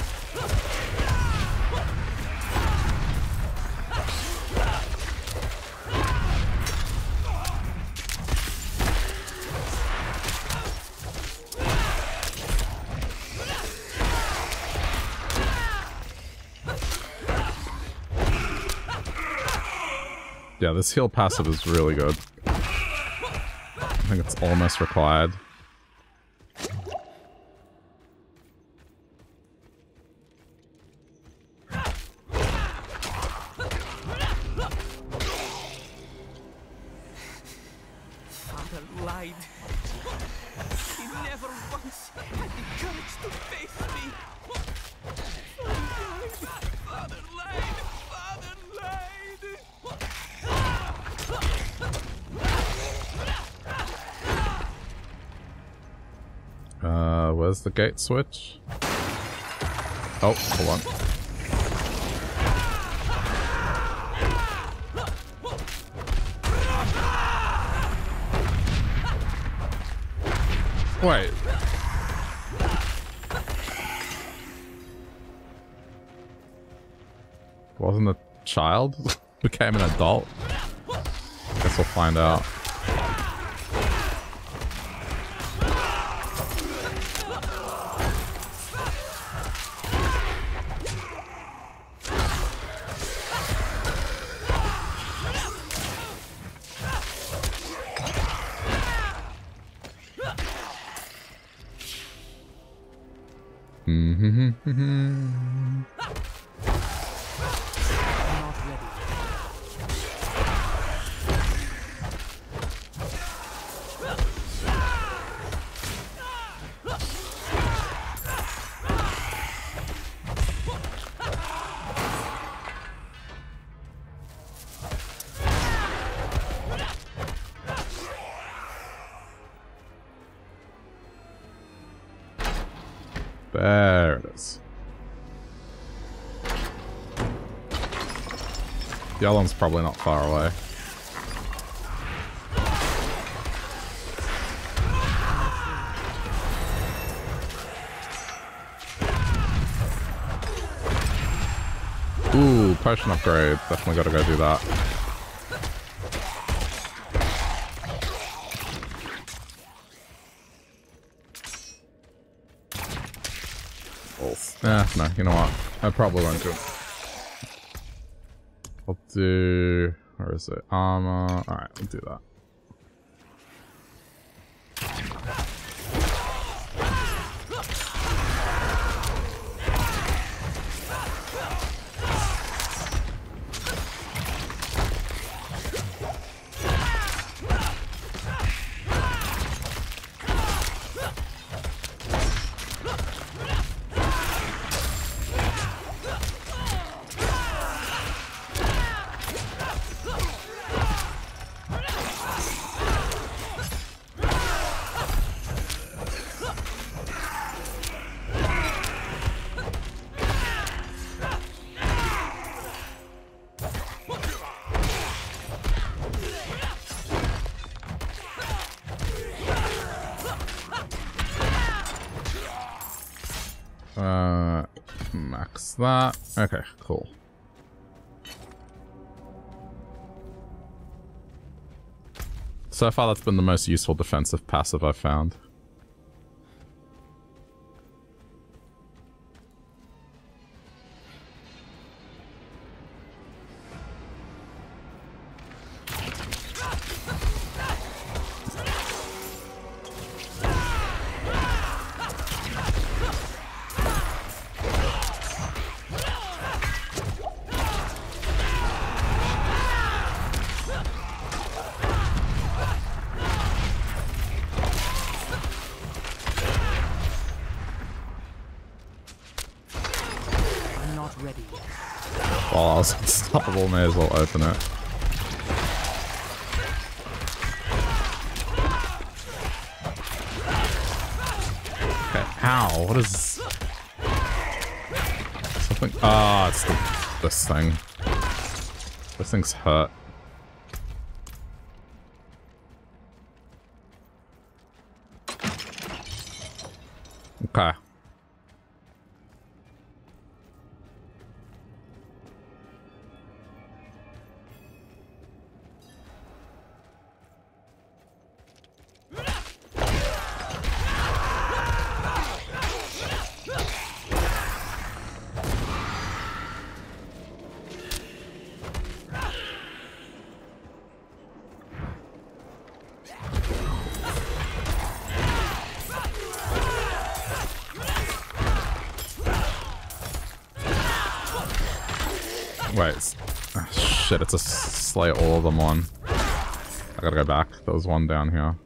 Yeah, this heal passive is really good. I think it's almost required. Where's the gate switch? Oh, hold on. Wait. Wasn't a child? Became an adult? Guess we'll find out. There it is. The other one's probably not far away. Ooh, potion upgrade. Definitely gotta go do that. No, you know what? I probably won't do it. I'll do... Where is it? Armor. Alright, we'll do that. Max that. Okay, cool. So far, that's been the most useful defensive passive I've found. Unstoppable, may as well open it. Okay, ow, what is... Something... Ah, it's this thing. This thing's hurt. Okay. Wait, oh, shit, it's a slay all of them one. I gotta go back. There was one down here.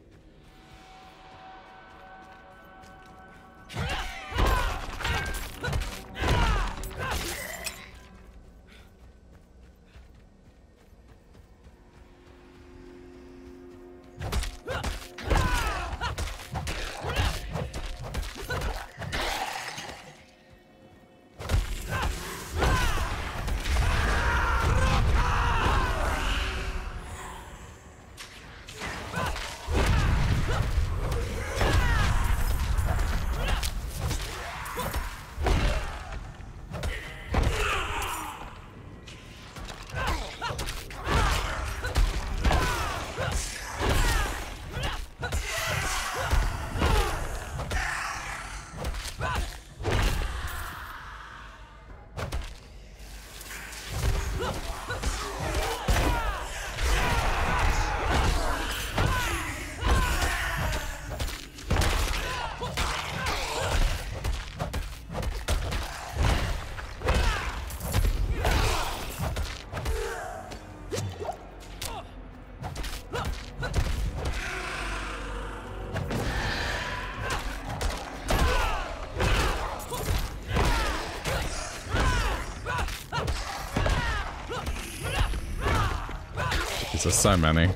There's so many.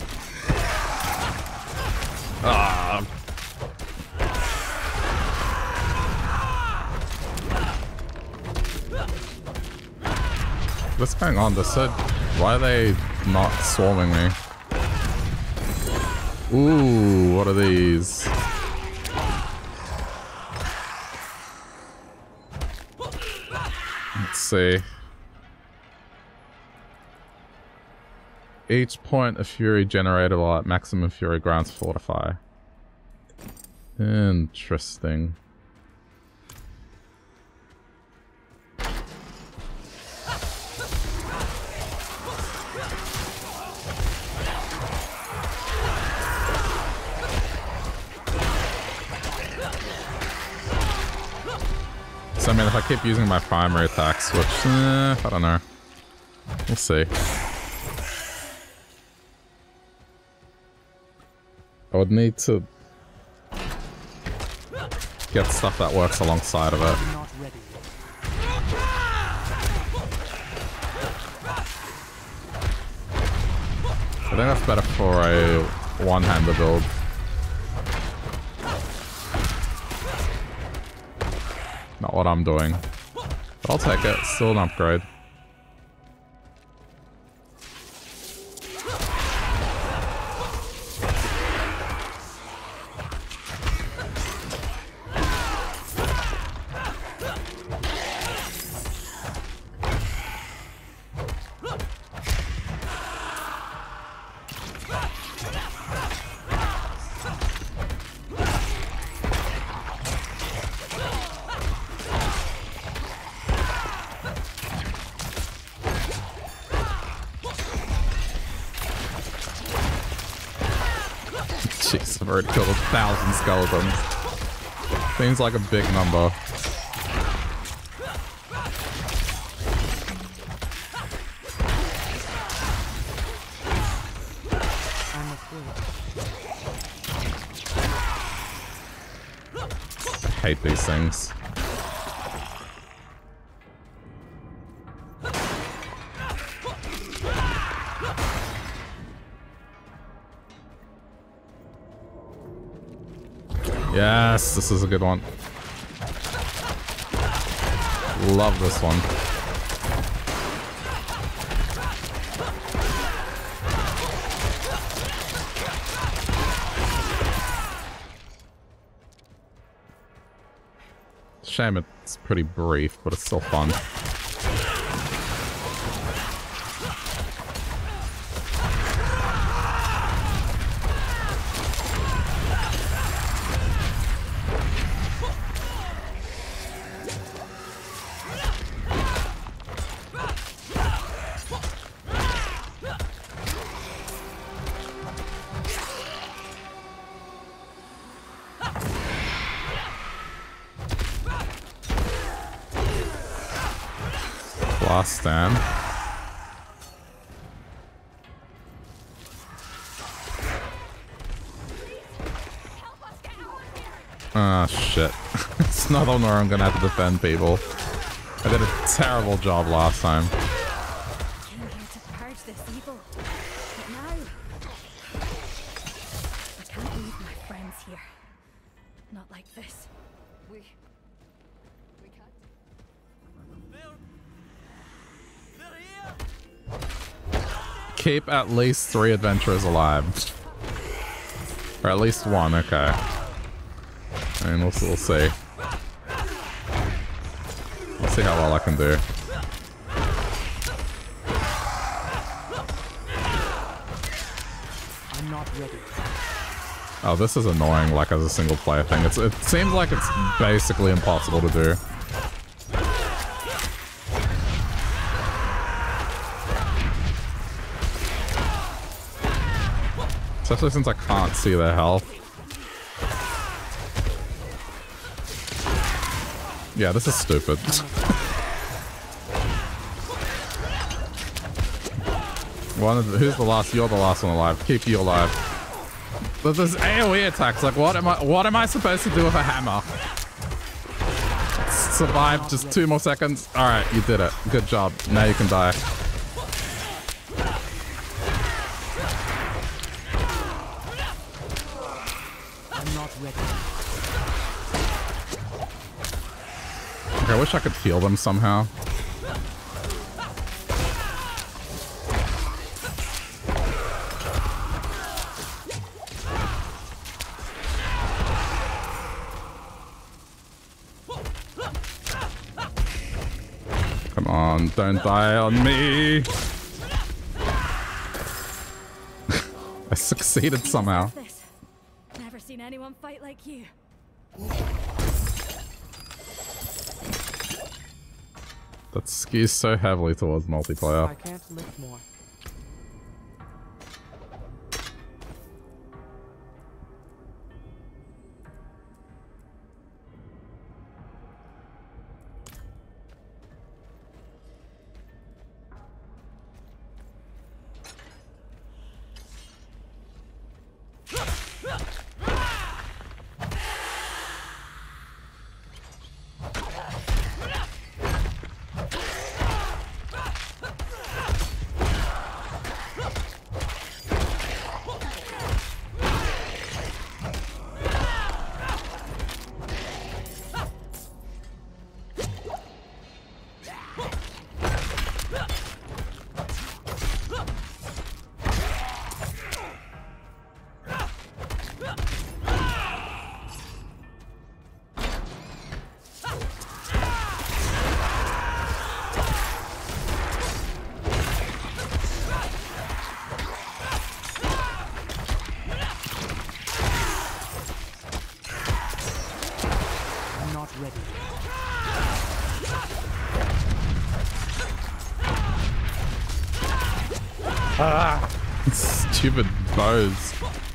Ah. What's going on? Why are they not swarming me? Ooh, what are these? Let's see. Each point of fury generated while at maximum fury grants fortify. Interesting. So I mean, if I keep using my primary attacks, which, I don't know. We'll see. I would need to get stuff that works alongside of it. I think that's better for a one-hander build. Not what I'm doing. But I'll take it. Still an upgrade. Jeez, I've already killed 1,000 skeletons. Seems like a big number. I hate these things. Yes, this is a good one. Love this one. Shame it's pretty brief, but it's still fun. Last stand. Ah, shit. It's another one where I'm gonna have to defend people. I did a terrible job last time. Came here to purge this evil, but now I can't leave my friends here. Not like this. We can't. Keep at least 3 adventurers alive. Or at least 1, okay. I mean, we'll see. We'll see how well I can do. I'm not ready. Oh, this is annoying, like, as a single player thing. It seems like it's basically impossible to do. Especially since I can't see their health. Yeah, this is stupid. Who's the last? You're the last one alive. Keep you alive. But there's AoE attacks. Like, what am I supposed to do with a hammer? Survive just 2 more seconds. All right, you did it. Good job. Now you can die. I wish I could heal them somehow. on, don't die on me. I succeeded somehow. Never seen anyone fight like you. That skews so heavily towards multiplayer. I can't lift more. Ah, stupid bows.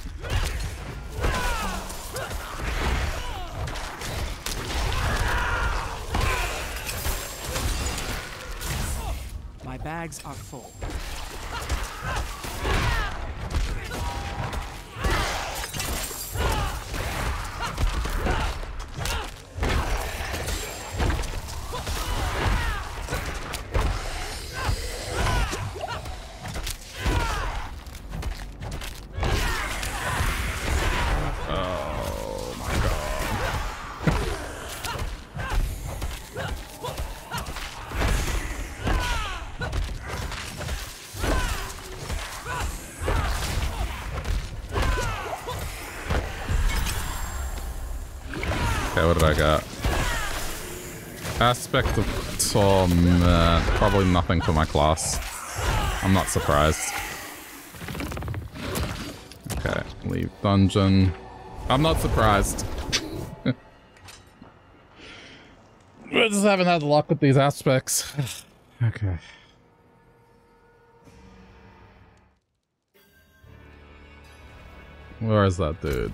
My bags are full. Okay, what did I got? Aspect of Torment. Probably nothing for my class. I'm not surprised. Okay, leave dungeon. I'm not surprised. We just haven't had luck with these aspects. Okay. Where is that dude?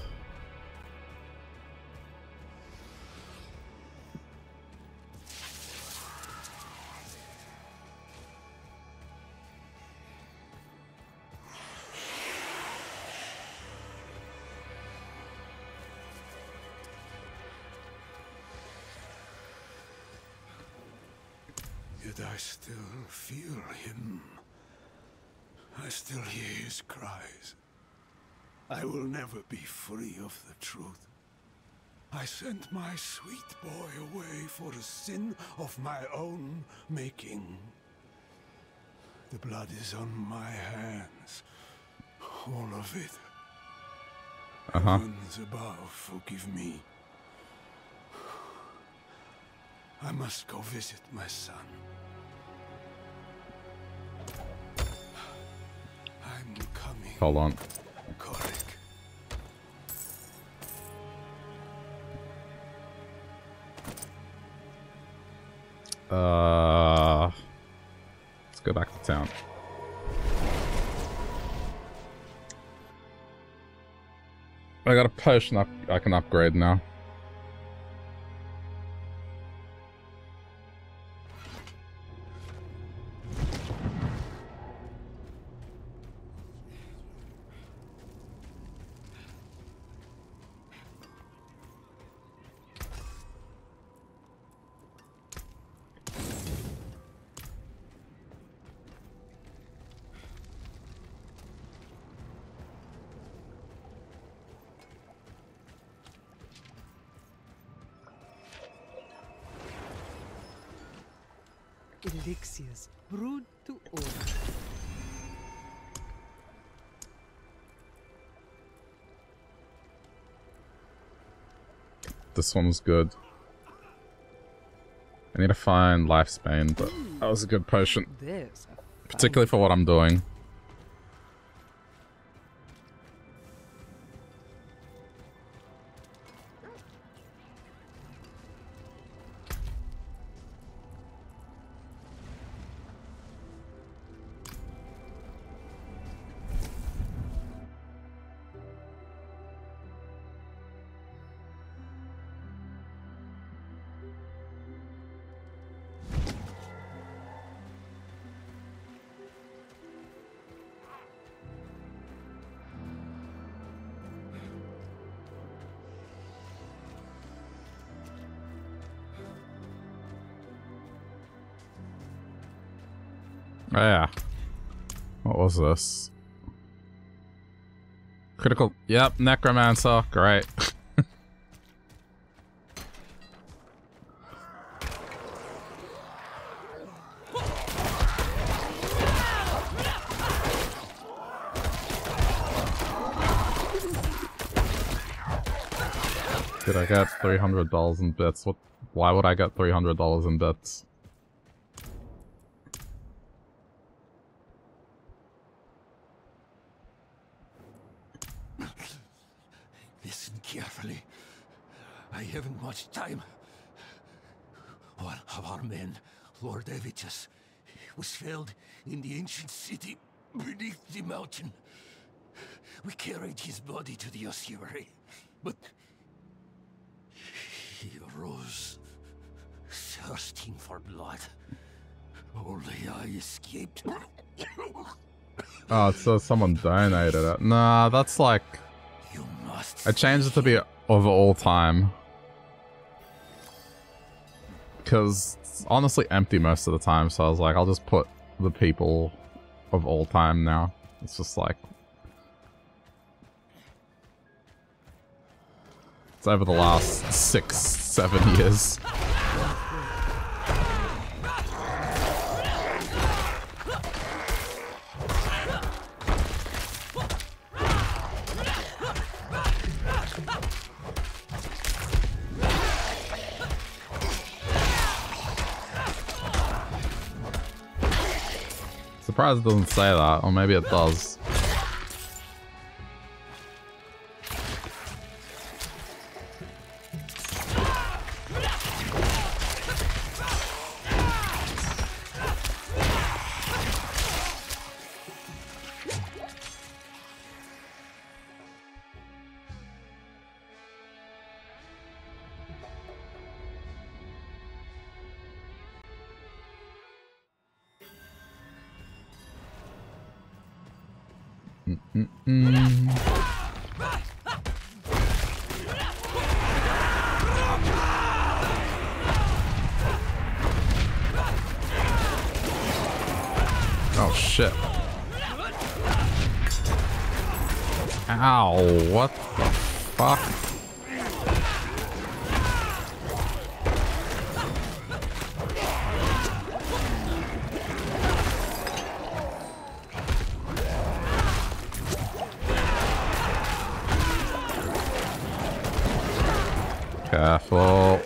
Yet I still feel him. I still hear his cries. I will never be free of the truth. I sent my sweet boy away for a sin of my own making. The blood is on my hands. All of it. Heavens above, forgive me. I must go visit my son. I'm coming. Hold on. Korik. Let's go back to town. I got a potion up I can upgrade now. Elixirs brewed to order. This one's good. I need to find Lifespan, but that was a good potion. Particularly for what I'm doing. Oh yeah. What was this? Critical. Yep, Necromancer. Great. Did I get $300 in bits? What? Why would I get $300 in bits? Listen carefully. I haven't much time. One of our men, Lord Evitus, was felled in the ancient city beneath the mountain. We carried his body to the ossuary, but he arose, thirsting for blood. Only I escaped. Oh, so someone donated it. Nah, that's like... I changed it to be of all time. Because it's honestly empty most of the time, so I was like, I'll just put the people of all time now. It's just like... It's over the last 6-7 years. Surprised it doesn't say that, or maybe it does. Oh shit. Ow, what the fuck? Careful.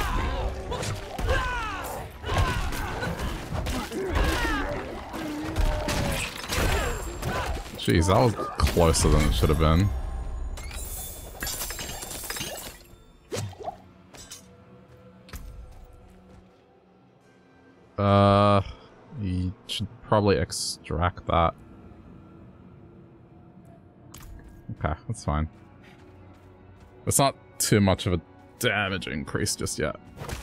Jeez, that was closer than it should have been. You should probably extract that. Okay, that's fine. It's not too much of a damage increase just yet.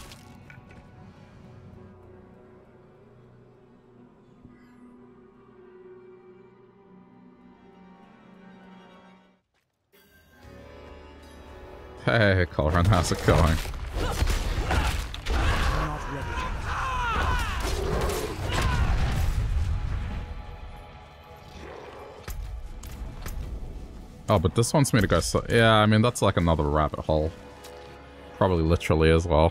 Hey, Colron, how's it going? Oh, but this wants me to go so... Yeah, I mean, that's like another rabbit hole. Probably literally as well.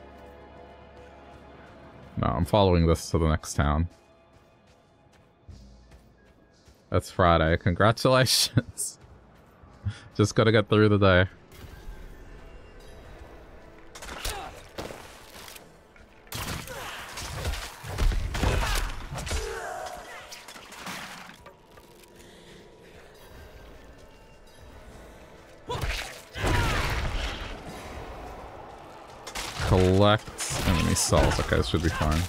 No, I'm following this to the next town. It's Friday. Congratulations. Just gotta get through the day. collect enemy souls. Okay, this should be fine.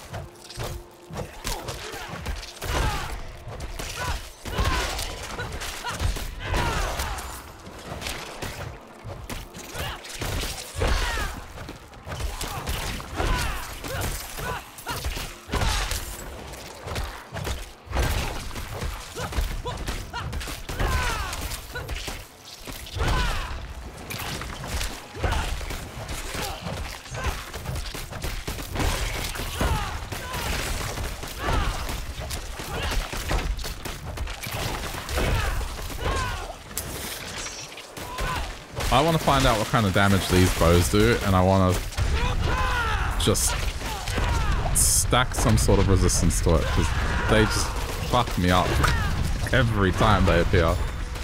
I want to find out what kind of damage these bows do, and I want to just stack some sort of resistance to it, because they just fuck me up every time they appear.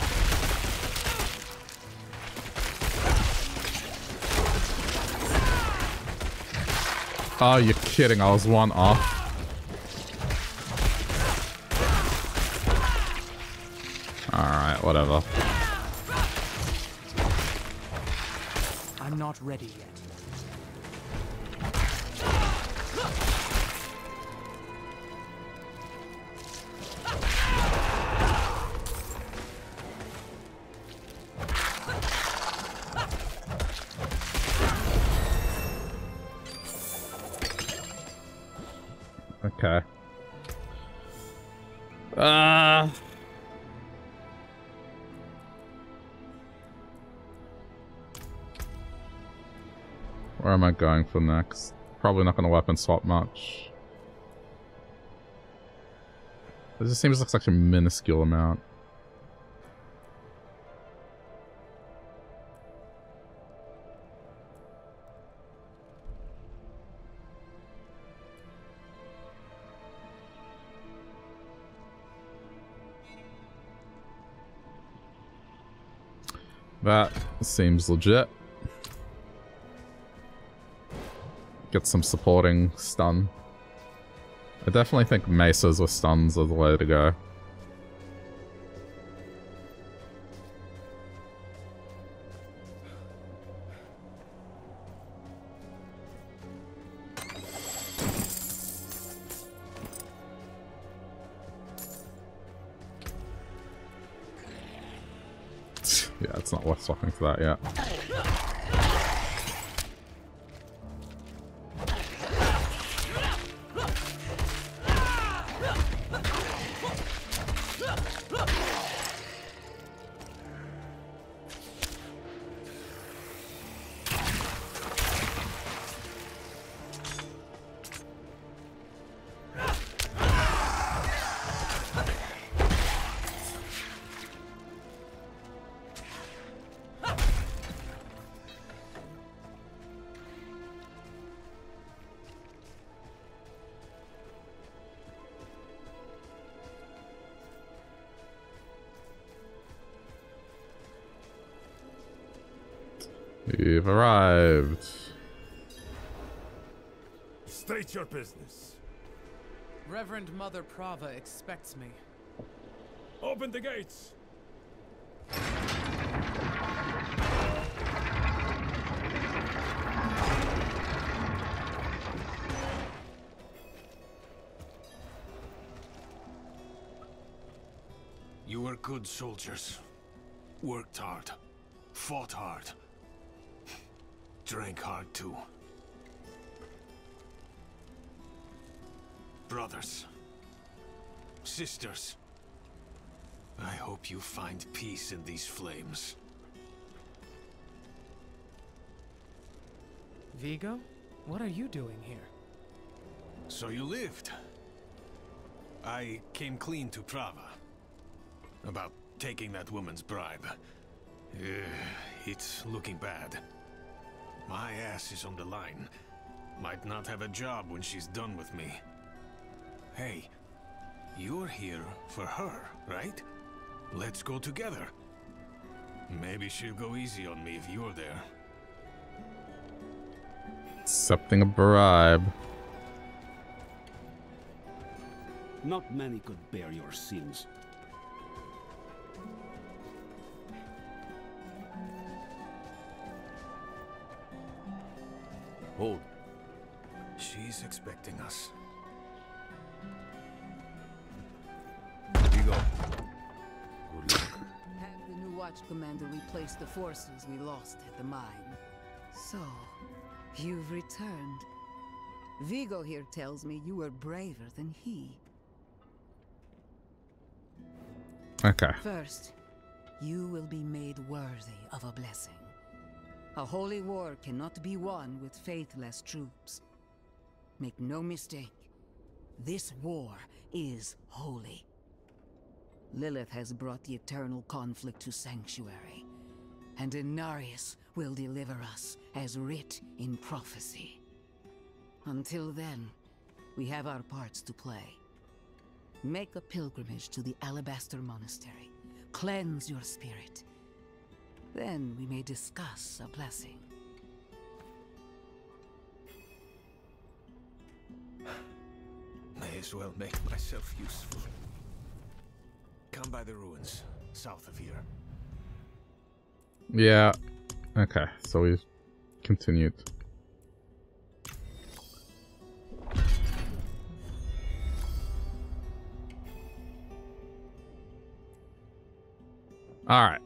Oh, you're kidding, I was one off. Alright, whatever. I'm not ready yet. Okay. Where am I going for next? Probably not going to weapon swap much. This just seems like such a minuscule amount. That seems legit. Get some supporting stun. I definitely think mesas with stuns are the way to go. Yeah, it's not worth swapping for that yet. We've arrived. State your business. Reverend Mother Prava expects me. Open the gates. You were good soldiers. Worked hard. Fought hard. Drank hard too. Brothers. Sisters. I hope you find peace in these flames. Vigo? What are you doing here? So you lived. I came clean to Prava. About taking that woman's bribe. It's looking bad. My ass is on the line. Might not have a job when she's done with me. Hey, you're here for her, right? Let's go together. Maybe she'll go easy on me if you're there. Accepting a bribe. Not many could bear your sins. Hold. She's expecting us. Here you go. Good luck. Have the new watch commander replace the forces we lost at the mine. So, you've returned. Vigo here tells me you were braver than he. Okay. First, you will be made worthy of a blessing. A holy war cannot be won with faithless troops. Make no mistake, this war is holy. Lilith has brought the eternal conflict to Sanctuary, and Inarius will deliver us as writ in prophecy. Until then, we have our parts to play. Make a pilgrimage to the Alabaster Monastery. Cleanse your spirit. Then we may discuss a blessing. May as well make myself useful. Come by the ruins, south of here. Yeah. Okay, so we've continued. Alright.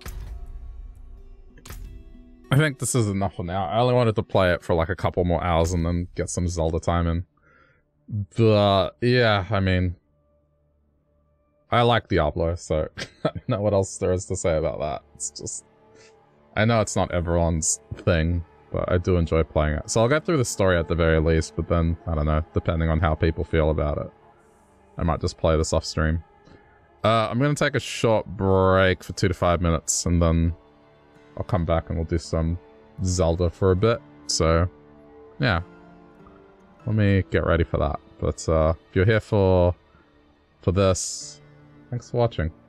I think this is enough for now. I only wanted to play it for like a couple more hours and then get some Zelda time in. But, yeah, I mean... I like Diablo, so I don't know what else there is to say about that. It's just... I know it's not everyone's thing, but I do enjoy playing it. So I'll get through the story at the very least, but then, I don't know, depending on how people feel about it, I might just play this off stream. I'm going to take a short break for 2 to 5 minutes, and then I'll come back and we'll do some Zelda for a bit. So, yeah. Let me get ready for that. But if you're here for this, thanks for watching.